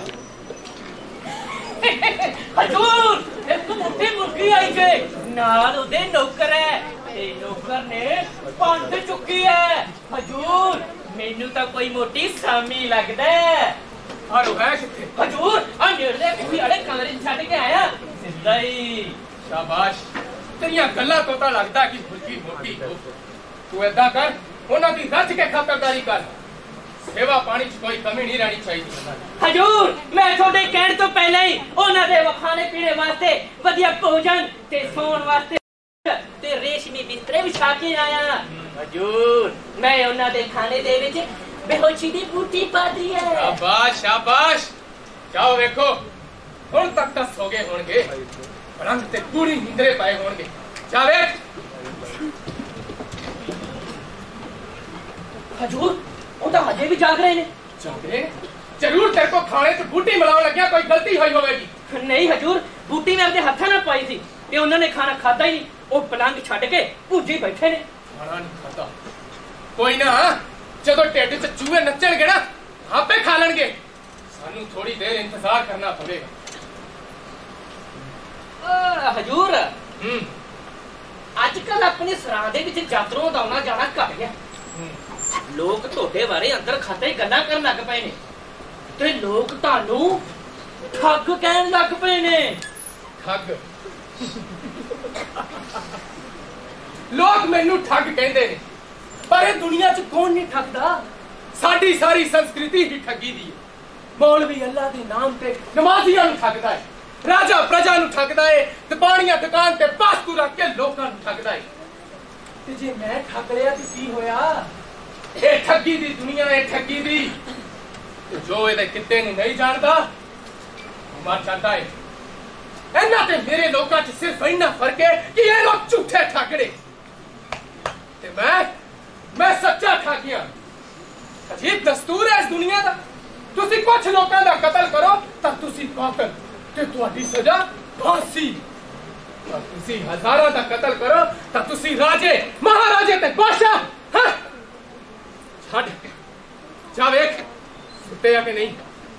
हजूर एक मोटी मुर्गी आई जे नाल उदे नौकर है ते नौकर ने पंड चुकी है। हजूर मेनू तो कोई मोटी सामी लगदा है। और है किथे? हजूर आ नेड़े कुड़ी वाले कमरे च छड्ड के आया सिद्धा ही। शाबाश, तेरिया गल्लां तो ता लगदा कि मुर्गी मोटी हो। तू ऐदा कर, उन्हां दी रज के खातरदारी कर, सेवा पानी च कोई कमी नहीं रहनी चाहिए। हजूर मैं थोड़े कहने तो पहले ही उन्हां दे खाने पीने वास्ते वधिया भोजन ते सोन वास्ते ते रेशमी बिस्तरे बिछा के आया। हजूर मैं उन्हां दे खाने दे विच बेहोशी दी बूटी पा दी है। शाबाश शाबाश, जाओ देखो हुण तक तो सो गए होणगे, रंग ते पूरी नींदरे पाए होणगे। जा वेख। हजूर वो तो हजे भी जाग रहे ने। जाग रहे? जरूर तेरे को खाने च बूटी मिलावन लग्या कोई गलती हुई होवेगी। नहीं हजूर, बूटी में अपने हत्था ना पाई थी ते उन्होंने खाना खाता ही नहीं, वो पलंग छड्ड के भूजे बैठे ने। खाना नहीं खाता कोई ना, जदों ढिड च चूहे नचणगे ना आपे खा लेणगे। सानू थोड़ी देर इंतजार करना पवेगा। हजूर आजकल अपने सराह दे विच यात्रों दा आउणा जाना घट गया। लोग ਤੁਹਾਡੇ ਬਾਰੇ ਅੰਦਰ ਖਾਤੇ ਗੱਲਾਂ ਕਰਨ ਲੱਗ ਪਏ ਨੇ ਤੇ ਲੋਕ ਤੁਹਾਨੂੰ ਠੱਗ ਕਹਿਣ ਲੱਗ ਪਏ ਨੇ। ਠੱਗ? ਲੋਕ ਮੈਨੂੰ ਠੱਗ ਕਹਿੰਦੇ ਨੇ, ਪਰ ਇਹ ਦੁਨੀਆ 'ਚ ਕੌਣ ਨਹੀਂ ਠੱਗਦਾ? ਸਾਡੀ ਸਾਰੀ ਸੰਸਕ੍ਰਿਤੀ ਹੀ ਠੱਗੀ ਦੀ ਹੈ। ਮੌਲਵੀ ਅੱਲਾ ਦੇ ਨਾਮ ਤੇ ਨਮਾਜ਼ੀਆਂ ਨੂੰ ਠੱਗਦਾ ਹੈ, ਰਾਜਾ ਪ੍ਰਜਾ ਨੂੰ ਠੱਗਦਾ ਹੈ, ਦੁਕਾਨੀਆਂ ਦੁਕਾਨ ਤੇ ਪਾਸਤੂ ਰੱਖ ਕੇ ਲੋਕਾਂ ਨੂੰ ਠੱਗਦਾ ਹੈ। ਤੇ ਜੇ ਮੈਂ ਠੱਗ ਲਿਆ ਤੇ ਕੀ ਹੋਇਆ? ਇਹ ਠੱਗੀ ਦੀ ਦੁਨੀਆ ਹੈ, ਠੱਗੀ ਦੀ। ਤੇ ਜੋ ਇਹਦੇ ਕਿਤੇ ਨੂੰ ਨਹੀਂ ਜਾਣਦਾ ਮਰ ਜਾਂਦਾ ਹੈ। ਇਹਨਾਂ ਤੇ ਮੇਰੇ ਲੋਕਾਂ 'ਚ ਸਿਰਫ ਇੰਨਾ ਫਰਕ ਹੈ ਕਿ ਇਹ ਲੋਕ ਝੂਠੇ ਠੱਗੜੇ ਤੇ ਮੈਂ ਮੈਂ ਸੱਚਾ ਠੱਗਿਆ। ਅਜੀਬ ਦਸਤੂਰ ਹੈ ਇਸ ਦੁਨੀਆ ਦਾ। ਤੁਸੀਂ ਕੁਝ ਲੋਕਾਂ ਦਾ ਕਤਲ ਕਰੋ ਤਾਂ ਤੁਸੀਂ ਕਾਤਲ ਤੇ ਤੁਹਾਡੀ ਸਜ਼ਾ ਫਾਂਸੀ। ਤਾਂ ਤੁਸੀਂ ਹਜ਼ਾਰਾਂ ਦਾ ਕਤਲ ਕਰੋ ਤਾਂ ਤੁਸੀਂ ਰਾਜੇ ਮਹਾਰਾਜੇ ਤੇ ਬਾਦਸ਼ਾਹ। ਹਾਂ ਛੱਡ ਜਾ ਵੇਖ ਸੁੱਤੇ ਆ ਕਿ ਨਹੀਂ।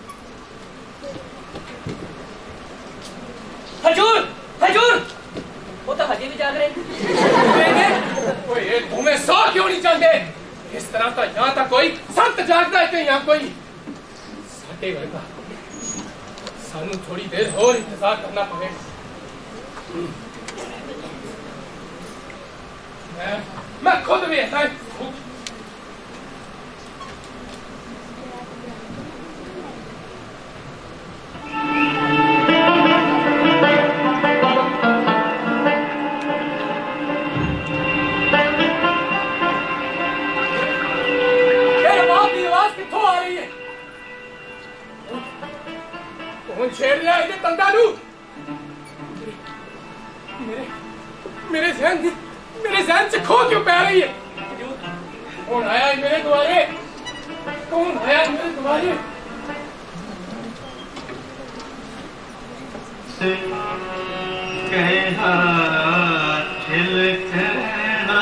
हजूर हजूर वो तो हजे भी जाग रहे। ये तुम्हें सौ क्यों नहीं चलते? इस तरह का यहाँ तक कोई संत जागता है, यहाँ कोई साटे वर्गा। सानू थोड़ी देर और इंतजार करना पड़ेगा। मैं मैं खुद भी ऐसा भूख कौन छेड़ रहा है तंदा नू? मेरे मेरे जहन दी मेरे जहन से खो क्यों पै रही है? कौन आया है मेरे द्वारे? कौन आया है मेरे द्वारे? से कहना खिल कहना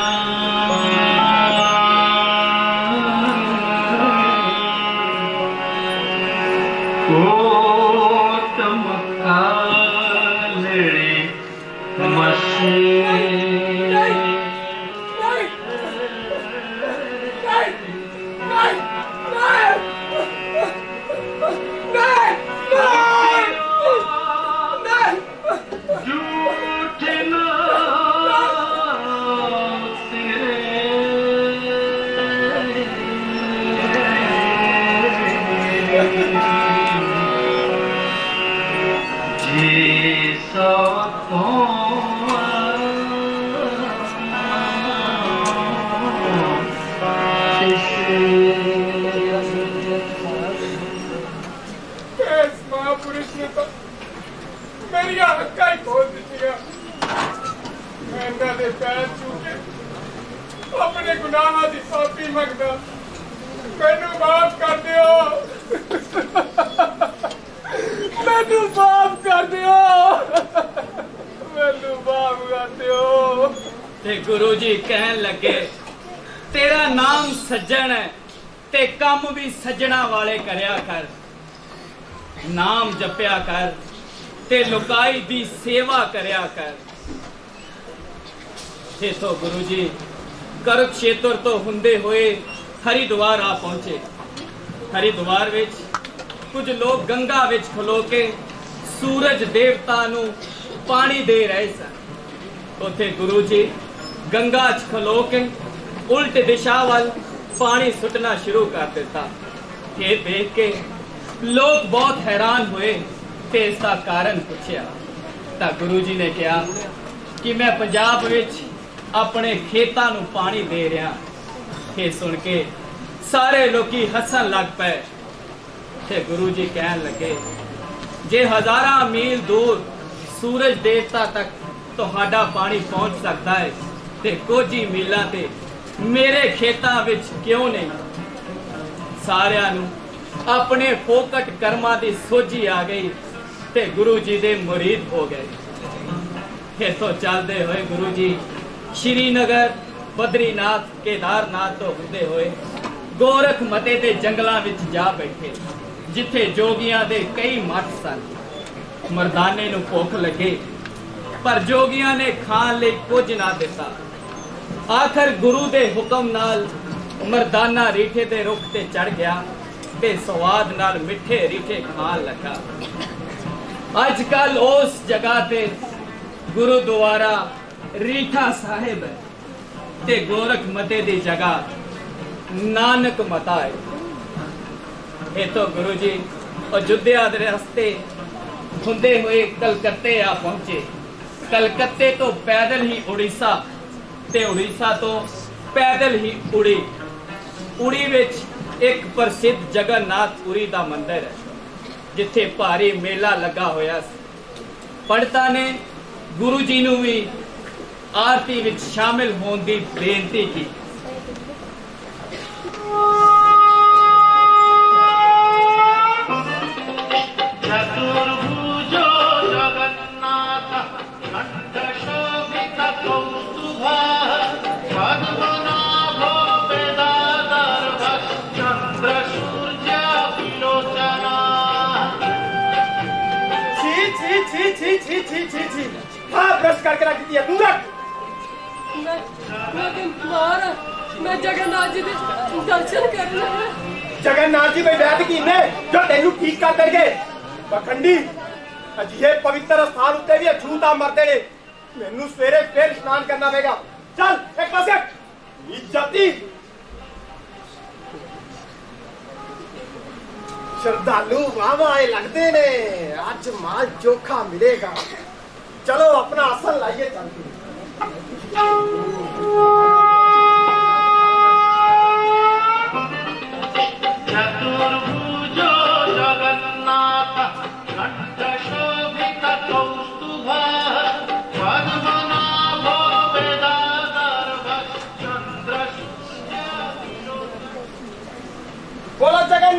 अपने गुनाहां दी माफी मंगदा मैनू माफ कर दियो मैनू माफ कर दियो मैनू माफ कर दियो। ते गुरु जी कहन लगे तेरा नाम सज्जन है ते काम भी सज्जना वाले करया कर, नाम जपया कर ते लुकाई दी सेवा करया कर। थे तो गुरु जी कुरुक्षेत्र तो हुंदे होए हरिद्वार आ पहुंचे। हरिद्वार विच कुछ लोग गंगा विच खलो के सूरज देवता नू पानी दे रहे सन। उथे गुरु जी गंगा च खलो के उल्ट दिशा वाल पानी सुटना शुरू कर दिता। ये देख के लोग बहुत हैरान हुए ते इसका कारण पूछया ता गुरु जी ने कहा कि मैं पंजाब विच अपने खेतां नू पानी दे रहा। ये सुन के सारे लोकी हसन लग पे। ते गुरु जी कहन लगे जे हजारा मील दूर सूरज देवता तक तुहाडा पानी पहुंच सकता है ते कुछ ही मीलां ते मेरे खेतां विच क्यों नहीं। सारियां नू अपने फोकट कर्मां दी सोझी आ गई ते गुरु जी दे मुरीद हो गए। फिर तो चलते हुए गुरु जी श्रीनगर बद्रीनाथ केदारनाथ तो होंदे होए गोरख मते दे जंगलां विच जा बैठे जिथे जोगियां दे कई मठ सन। मर्दाने नू भुख लगे पर जोगियां ने खान लई कुछ ना दिता। आखिर गुरु दे हुक्म नाल मर्दाना रीठे दे रुख ते चढ़ गया ते स्वाद नाल मिठे रीठे खान लगा। अजकल उस जगह ते गुरुद्वारा रीठा साहिब है ते गोरख मते दी जगह नानक मता है। ये तो गुरु जी अयोध्या दे रास्ते हुंदे हुए कलकत्ते आ पहुंचे। कलकत्ते तो पैदल ही उड़ीसा ते उड़ीसा तो पैदल ही उड़ी। उड़ी विच एक प्रसिद्ध जगन्नाथपुरी दा मंदिर है जिथे भारी मेला लगा होया। पंडितां ने गुरु जी नू भी आरती विच शामिल होने की बेनती की। चतुर्भुजो जगन्नाथ कंठ शोभित कौस्तुभः पद्मनाभो वेदाधर चंद्र सूर्य विलोचना। छी छी छी छी छी छी छी छी हाथ ब्रश करके रख दिया तू रख। मैं मैं बीमार मैं जगन्नाथ जी दे दर्शन करना है। जगन्नाथ जी कोई बैठ की ने जो तेनू ठीक कर देंगे। पखंडी अजिए पवित्र स्थान उत्ते भी झूठा मरते ने। मैनू सवेरे फिर स्नान करना पड़ेगा। चल एक पासे इज्जती श्रद्धालु वाह आए लगते ने। आज माल चोखा मिलेगा। चलो अपना आसन लाइए चलते। चतुर्भुजो जगन्नाथ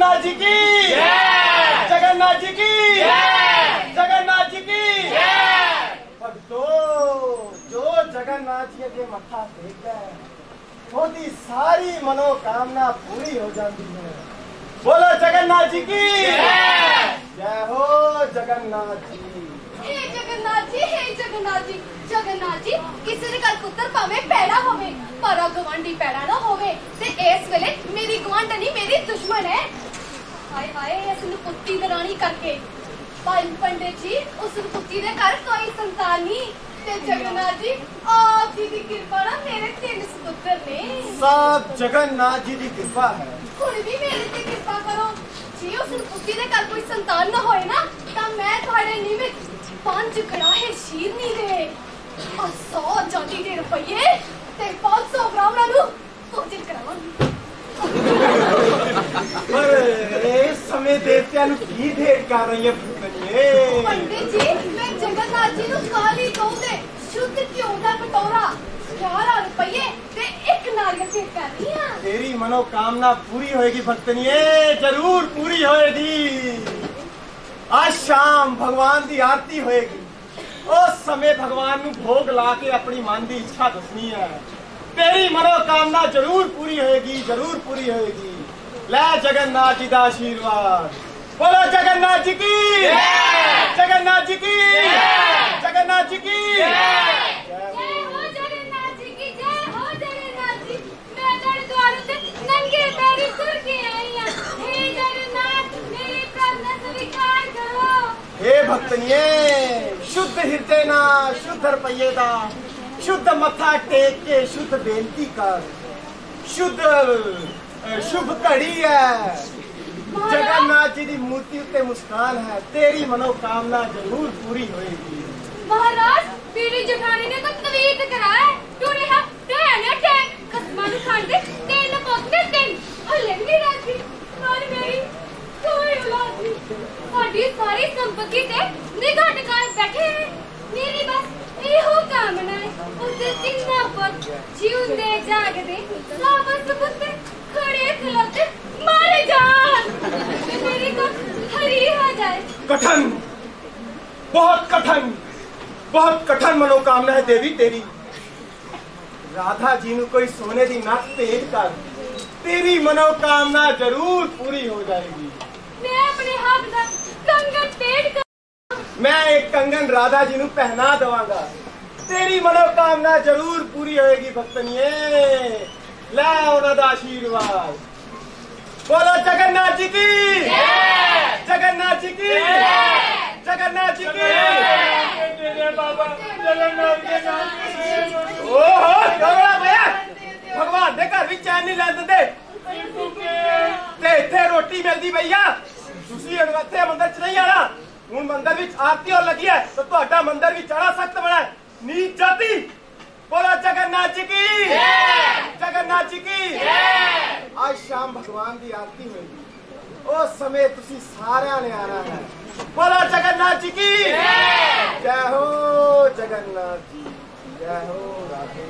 जगन्नाथ जी की जगन्नाथ जी की जगन्नाथ जी की भक्तों, जो जगन्नाथ जी के मत्था टेक है ਉਹਦੀ सारी मनोकामना पूरी हो जाती है। बोलो जगन्नाथ जी की जय हो जगन्नाथ जी। हे जगन्नाथ जी, हे जगन्नाथ जी, जगन्नाथ जी किसी ਦੇ ਘਰ ਪੁੱਤਰ ਭਾਵੇਂ ਪੈੜਾ ਹੋਵੇ ਪਰ ਉਹ ਗਵਾਂਢੀ ਪੈੜਾ ਨਾ ਹੋਵੇ ਤੇ ਇਸ ਵੇਲੇ ਮੇਰੀ ਗਵਾਂਢਣੀ ਮੇਰੀ ਦੁਸ਼ਮਣ ਹੈ। ਹਾਏ ਹਾਏ ਇਸ ਨੂੰ ਪੁੱਤੀ ਦਰਾਣੀ ਕਰਕੇ ਭਾਈ ਪੰਡਿਤ ਜੀ ਉਸ ਪੁੱਤੀ ਦੇ ਘਰ ਕੋਈ ਸੰਤਾਨ ਨਹੀਂ ਤੇ ਜਗन्नाथ जी ਆਪ ਜੀ ਦੀ ਕਿਰਪਾ ਨਾਲ ਮੇਰੇ ਤਿੰਨ ਸੁਪੁੱਤਰ ਨੇ। सब जगन्नाथ जी की कृपा है। ਹੁਣ ਵੀ ਮੇਰੇ ਤੇ ਕਿਰਪਾ ਕਰੋ ਜੀ ਉਸ ਪੁੱਤੀ ਦੇ ਘਰ ਕੋਈ ਸੰਤਾਨ ਨਾ ਹੋਏ ਨਾ ਤਾਂ ਮੈਂ ਤੁਹਾਡੇ ਨਿਮਿਤ ਪੰਜ ਕੜਾਹੇ ਸ਼ੀਰਨੀ ਦੇ और सौ चांदी के रुपये ते पाँच सौ ब्राह्मणों ਨੂੰ ਭੋਜਨ ਕਰਾਵਾਂਗੀ। पर इस समय देवतियां ਨੂੰ ਕੀ भेंट कर रही है भूतनीए? पंडित जी मैं जगन्नाथ जी ਨੂੰ ਕਾਲੀ ਗਊ ਦੇ ਸ਼ੁੱਧ ਘਿਓ ਦਾ ਕਟੋਰਾ ग्यारह रुपये ते एक नारियल भेंट कर रही हां। तेरी मनोकामना पूरी होएगी भक्तनीए, जरूर पूरी होएगी। आज शाम भगवान की आरती होएगी, उस समय भगवान ਨੂੰ भोग ला के अपनी मन की इच्छा दसनी है। तेरी मनोकामना जरूर पूरी होएगी, जरूर पूरी होएगी। ले जगन्नाथ जी का आशीर्वाद। बोलो जगन्नाथ जी की जगन्नाथ जी की जगन्नाथ जी की जय हो जगन्नाथ जी की जय हो जगन्नाथ जी। मैं तेरे द्वार से नंगे पैरी तुर के आई हूं। हे जगन्नाथ मेरी प्रार्थना स्वीकार करो। हे भक्तनिए, शुद्ध हृदय ना शुद्ध रुपये दा शुद्ध मत्था टेक के शुद्ध बेनती कर। शुद्ध शुभ घड़ी है। जगन्नाथ जी की मूर्ति उत्ते मुस्कान है। तेरी मनोकामना जरूर पूरी होएगी। महाराज मेरी जठानी ने तो तवीत कराया टूरे है टेने टेन कसमां नु खांदे तेन पोते तेन हले नहीं रहती और मेरी कोई औलाद नहीं। साडी सारी संपत्ति ते निगाह टिकाए बैठे हैं। मेरी बस एहो कामना है उससे तिन्ना पर जीउंदे जागदे साबस पुत्ते खड़े खलोते मारे जान मेरी तो हरी हो जाए। कठिन, बहुत कठिन, बहुत कठिन मनोकामना है देवी तेरी। राधा जी ने कोई सोने की नथ भेंट कर, तेरी मनोकामना जरूर पूरी हो जाएगी। मैं अपने हाथ का कंगन भेंट कर मैं एक कंगन राधा जी को पहना दवांगा। तेरी मनोकामना जरूर पूरी होएगी भक्तनिए। ले उन्हों का आशीर्वाद। बोलो जगन्नाथ जी की जगन्नाथ जी की जगन्नाथ जी की बाबा जगन्नाथ जी। ओहो गौरा भैया भगवान दे घर भी चैन नहीं लै दिंदे ते इत्थे रोटी मिलदी भैया। तुसीं इत्थे मंदिर च नहीं आना। हुण मंदिर विच आरती होण लगी है तो तुहाडा मंदिर भी चढ़ा सख्त बना है। नीच जाति। बोलो जगन्नाथ जी की जगन्नाथ जी की। आज शाम भगवान की आरती होगी, उस समय तुसी सारिਆਂ ने आना है। बोलो जगन्नाथ जी की जय हो जगन्नाथ जी जय हो राधे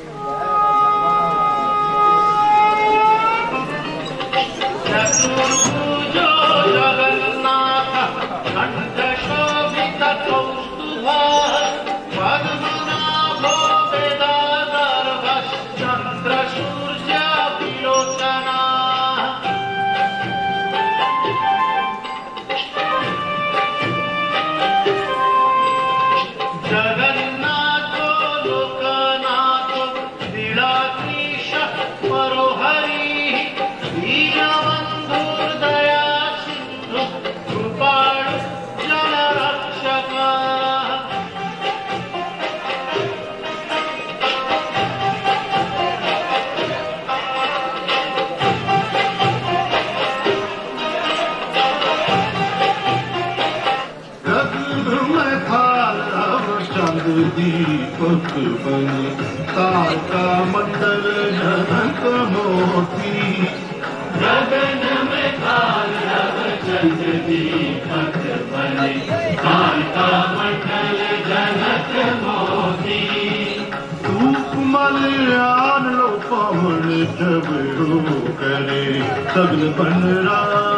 जो जगन्नाथ कंठ शोभित कौस्तुभा पद्मनाभो वेदाधर चंद्र सूर्य विलोचना। जगन्नाथो लोकनाथो लीलाधीश परोहरि दीनबन्धुर्दया सिन्धु कृपाळु जनरक्षक। दीपक बने तारका मंडल जनक मोती। गगन में तारक चंद्र दीपक बने तारका मंडल जनक मोती। धूप मल्यान लो पवन जब रो करे सगल बन राय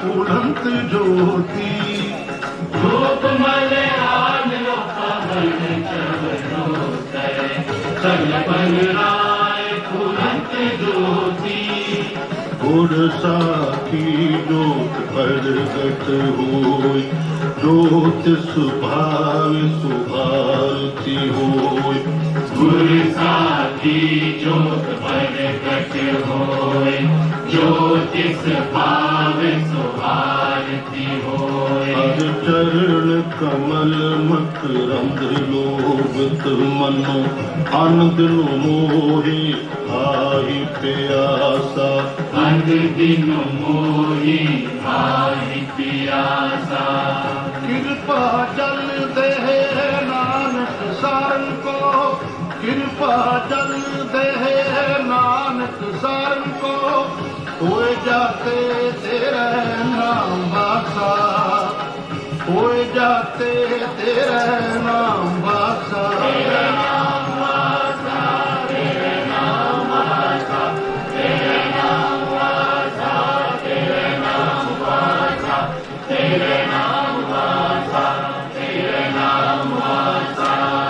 फूलंत ज्योति धूप मलयान लो पवन चवरो करे सगल पन राय फूलंत ज्योति गुर साखी जोत प्रगट होय जोत सुभाव सुभारती होय गुर साखी जोत प्रगट होय ज्योतिष भाव सुभारती होय अज चरण कमल मकरंद लोभत मनो आनंद मोहे आहि प्यासा अंग दिन मोहि आहि प्यासा कृपा जल दे नानक सारन को कृपा जल दे नानक सारन को होए जाते तेरे नाम बासा होए जाते तेरे नाम बासा तेरे नाम वासा तेरे नाम वासा तेरे नाम वासा तेरे नाम वासा तेरे नाम वासा तेरे नाम वासा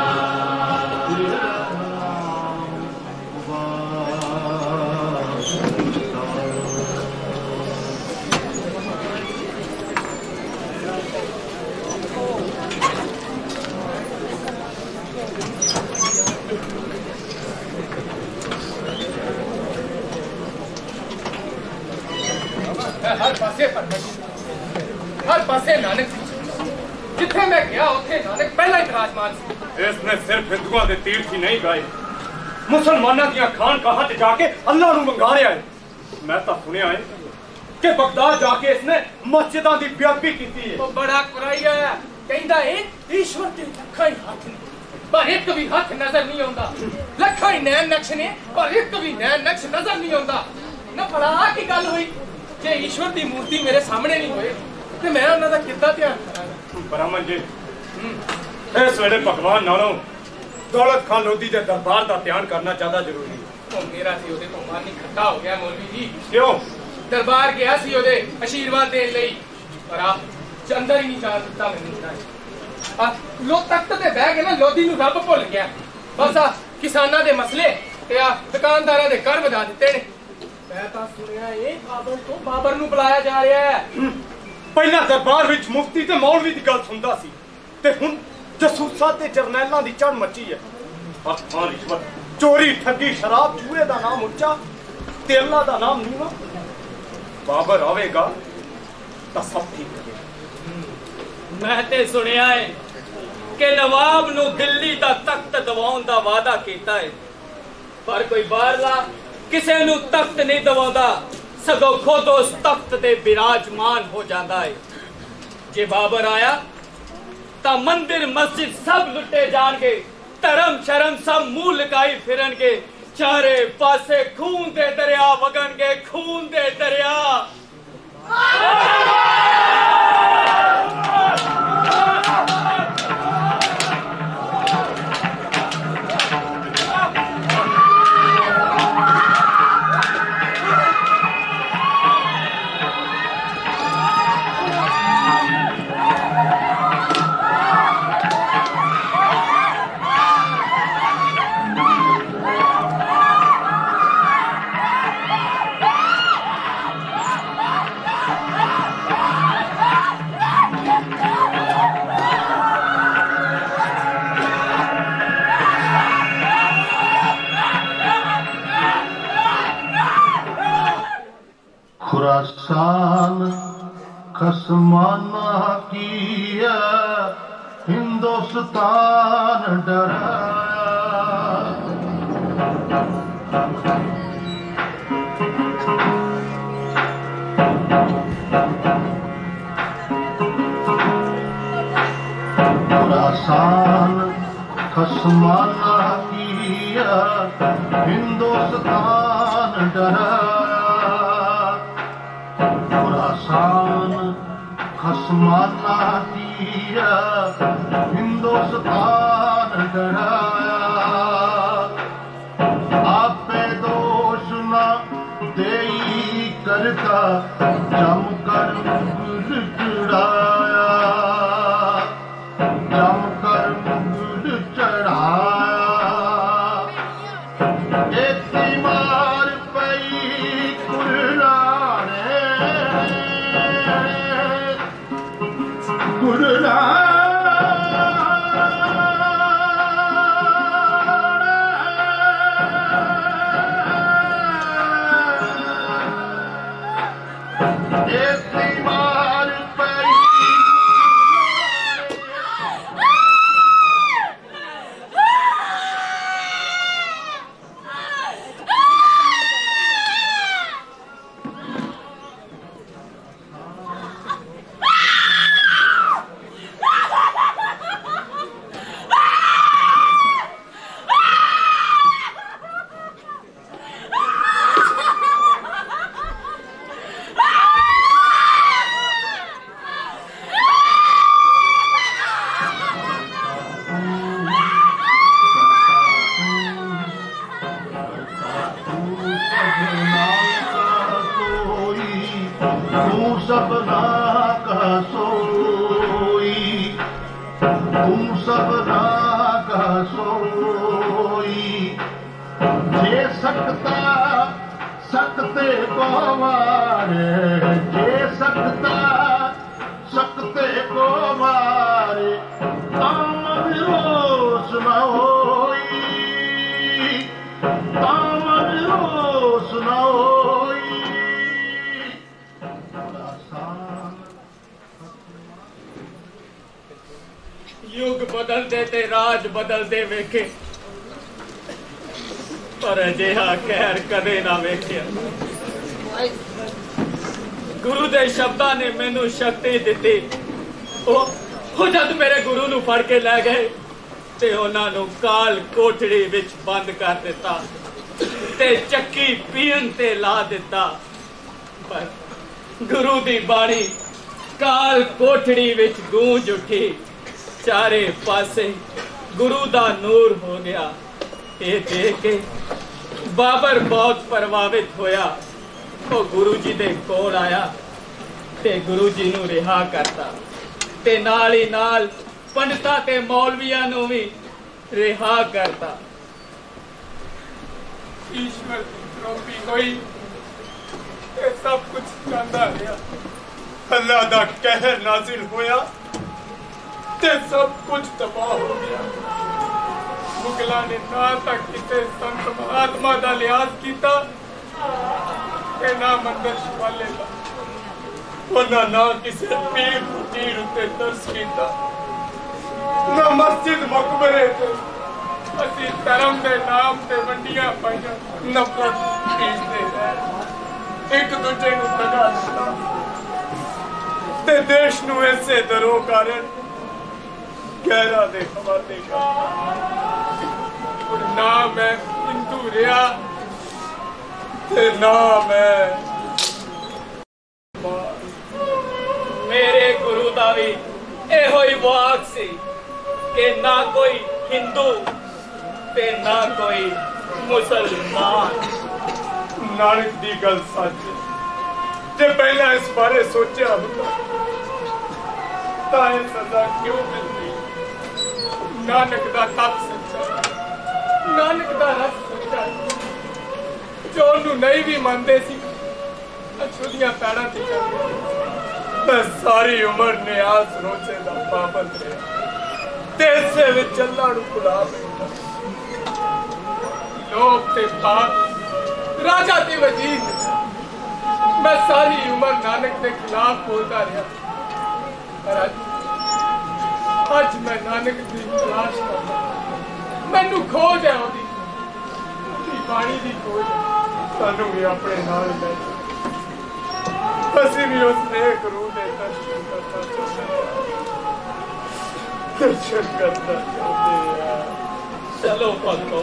हर पासे परमत हर पासे नानक जिथे मैं गया उथे नानक पहला ही विराजमान सी इसने सिर्फ हिंदुओं के तीर्थ ही नहीं गाए मुसलमानों दी खान कहां जाके अल्लाह नूं मंगा रहा है मैं तो सुनिया है कि बगदाद जाके इसने मस्जिदां दी बेअदबी कीती है वो बड़ा कुराइया है कहंदा है ईश्वर के लखा ही हाथ ने पर एक भी हाथ नजर नहीं आंदा लखा ही नैन नक्श ने पर एक भी नैन नक्श नजर नहीं आंदा ना बड़ा की गल हुई जे ईश्वर दी मूर्ति मेरे सामने नहीं होए ते मैं उन्हां दा किद्दां ध्यान करांगा ब्राह्मण जी इस वेले भगवान नालों दौलत खान लोधी के दरबार का ध्यान करना ज्यादा जरूरी है मेरा सी ओदे तो मन ही खट्टा हो गया मौलवी जी क्यों दरबार गया सी ओदे आशीर्वाद देने लई पर आप अंदर ही नहीं जा दिता मैनूं आ लो तख्त ते बैठ के ना लोधी नूं रब भुल गया बस आ किसानां दे मसले ते आ दुकानदारां दे कर वधा दित्ते ने मैं तां सुनिया ए बाबर तो बाबर नूं बुलाया जा रहा है पहला दरबार विच मुफ्ती ते मौलवी दी गल सुनदा सी ते हुण जसूसा ते जरनैलां दी चढ़ मची है हत्थां रिश्वत चोरी ठगी शराब जुए दा नाम उच्चा ते अल्लाह दा नाम नीवा बाबर आवेगा तां सब ठीक है मैं ते सुनिया है कि नवाब नूं दिल्ली दा तख्त दवाउण दा वादा कीता है पर कोई बाहरला किसे नूं तख्त नहीं दवाउंदा सगों खुद उस तख्त ते विराजमान हो जाता है जे बाबर आया तां मंदिर मस्जिद सब लुटे जाणगे धर्म शर्म सब मुंह लुकाई फिरनगे चारे पासे खून दे दरिया वगणगे खून दे दरिया खुरासान खसमाना किया हिंदुस्तान डराया खुरासान खसमाना किया हिंदुस्तान डराया खुरासान खसमाना दिया हिंदुस्तान डराया आपे दोष न देई करता जम कर तुम सबना का सोई जे सकता सकते को मारे जे सकता सकते को मारे आमद रोस न होई आमद रोस न होई युग बदलते ते राज बदलते वेखे पर अजिहा कहर कदे ना वेखिया। गुरु दे शब्दां ने मैनू शक्ति दिती। ਉਹ जद मेरे गुरु नू फड़ के लै गए ते उन्हां नू काल कोठड़ी विच बंद कर दिता ते चक्की पीण ते ला दिता। पर गुरु दी बाणी काल कोठड़ी विच गूंज उठी। चारे पासे गुरु दा नूर हो गया। ये देख के बाबर बहुत प्रभावित होया। वो गुरु जी दे कोल आया ते गुरु जी नू रिहा करता ते नाल ही नाल पंडितां ते मौलवियां नू भी रिहा करता। ईश्वर की द्रोही होई ते सब कुछ चलदा रहा। अल्लाह दा कहर नाजिल होया ते सब कुछ तबाह हो गया। मुगलों ने ना तक किसी संत महात्मा का लिहाज किया ते ना मंदिर शिवाले का उन्हें ना किसी पीर फकीर उत्ते तरस किया ना मस्जिद मकबरे ते असी धर्म के नाम से वंडियां पाइया नफरत पीसते रहे एक दूजे नूं दगा दिता ते देश नूं ऐसे दरों कारण गहरा दे हवाले का। ना मैं हिंदू रहा ते ना मैं मेरे गुरु दा भी एहो ही वाक सी कि ना कोई हिंदू ते ना कोई मुसलमान। नानक दी गल सच जे पहला इस बारे सोचा होता तां ये सजा क्यों मिलती। नानक दा तप सच्चा नानक दा रस सच्चा जो नू नहीं भी मानते सी अछुदियां पैड़ा ते करते मैं सारी उम्र न्यास रोजे दा पाबंद रहा तेसे विच अल्लाह नू भुला बैठा। लोग ते पाप राजा ते वजीर मैं सारी उम्र नानक के खिलाफ बोलता रहा पर अज अज मैं नानक की तलाश कर मैनू खोज है ओदी बाणी की खोज सानू भी अपने नाल ले असी भी उस नेक रूह दे दर्शन करना चाहते दर्शन करना चाहते हैं। चलो भक्तो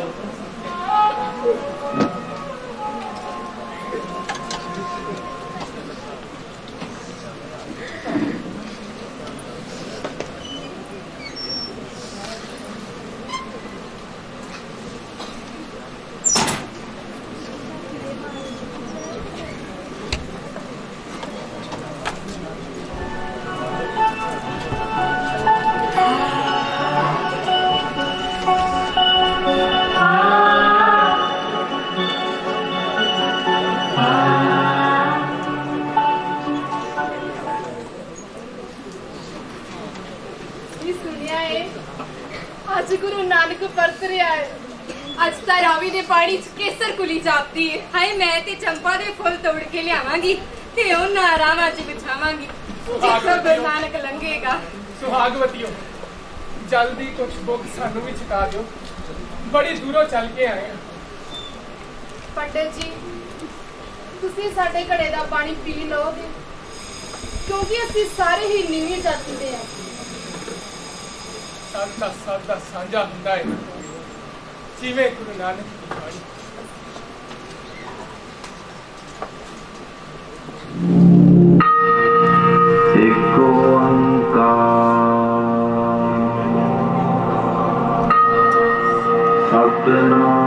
पानी च केसर कुली जापदी है। हाय मैं ते चंपा दे फुल तोड़ के लियावांगी ते उन्हां आरामां च बिछावांगी जिथे गुरु नानक लंघेगा। सुहागवतियों जल्दी कुछ बुक सानू भी चुका दो बड़ी दूरों चल के आए हैं। पंडित जी तुसी साडे घड़े दा पानी पी लोगे क्योंकि असी सारे ही नीवीं जाति दे हैं। सादा सादा साझा हुंदा है जिवें गुरु नानक की बाणी। एक ओंकार सतनाम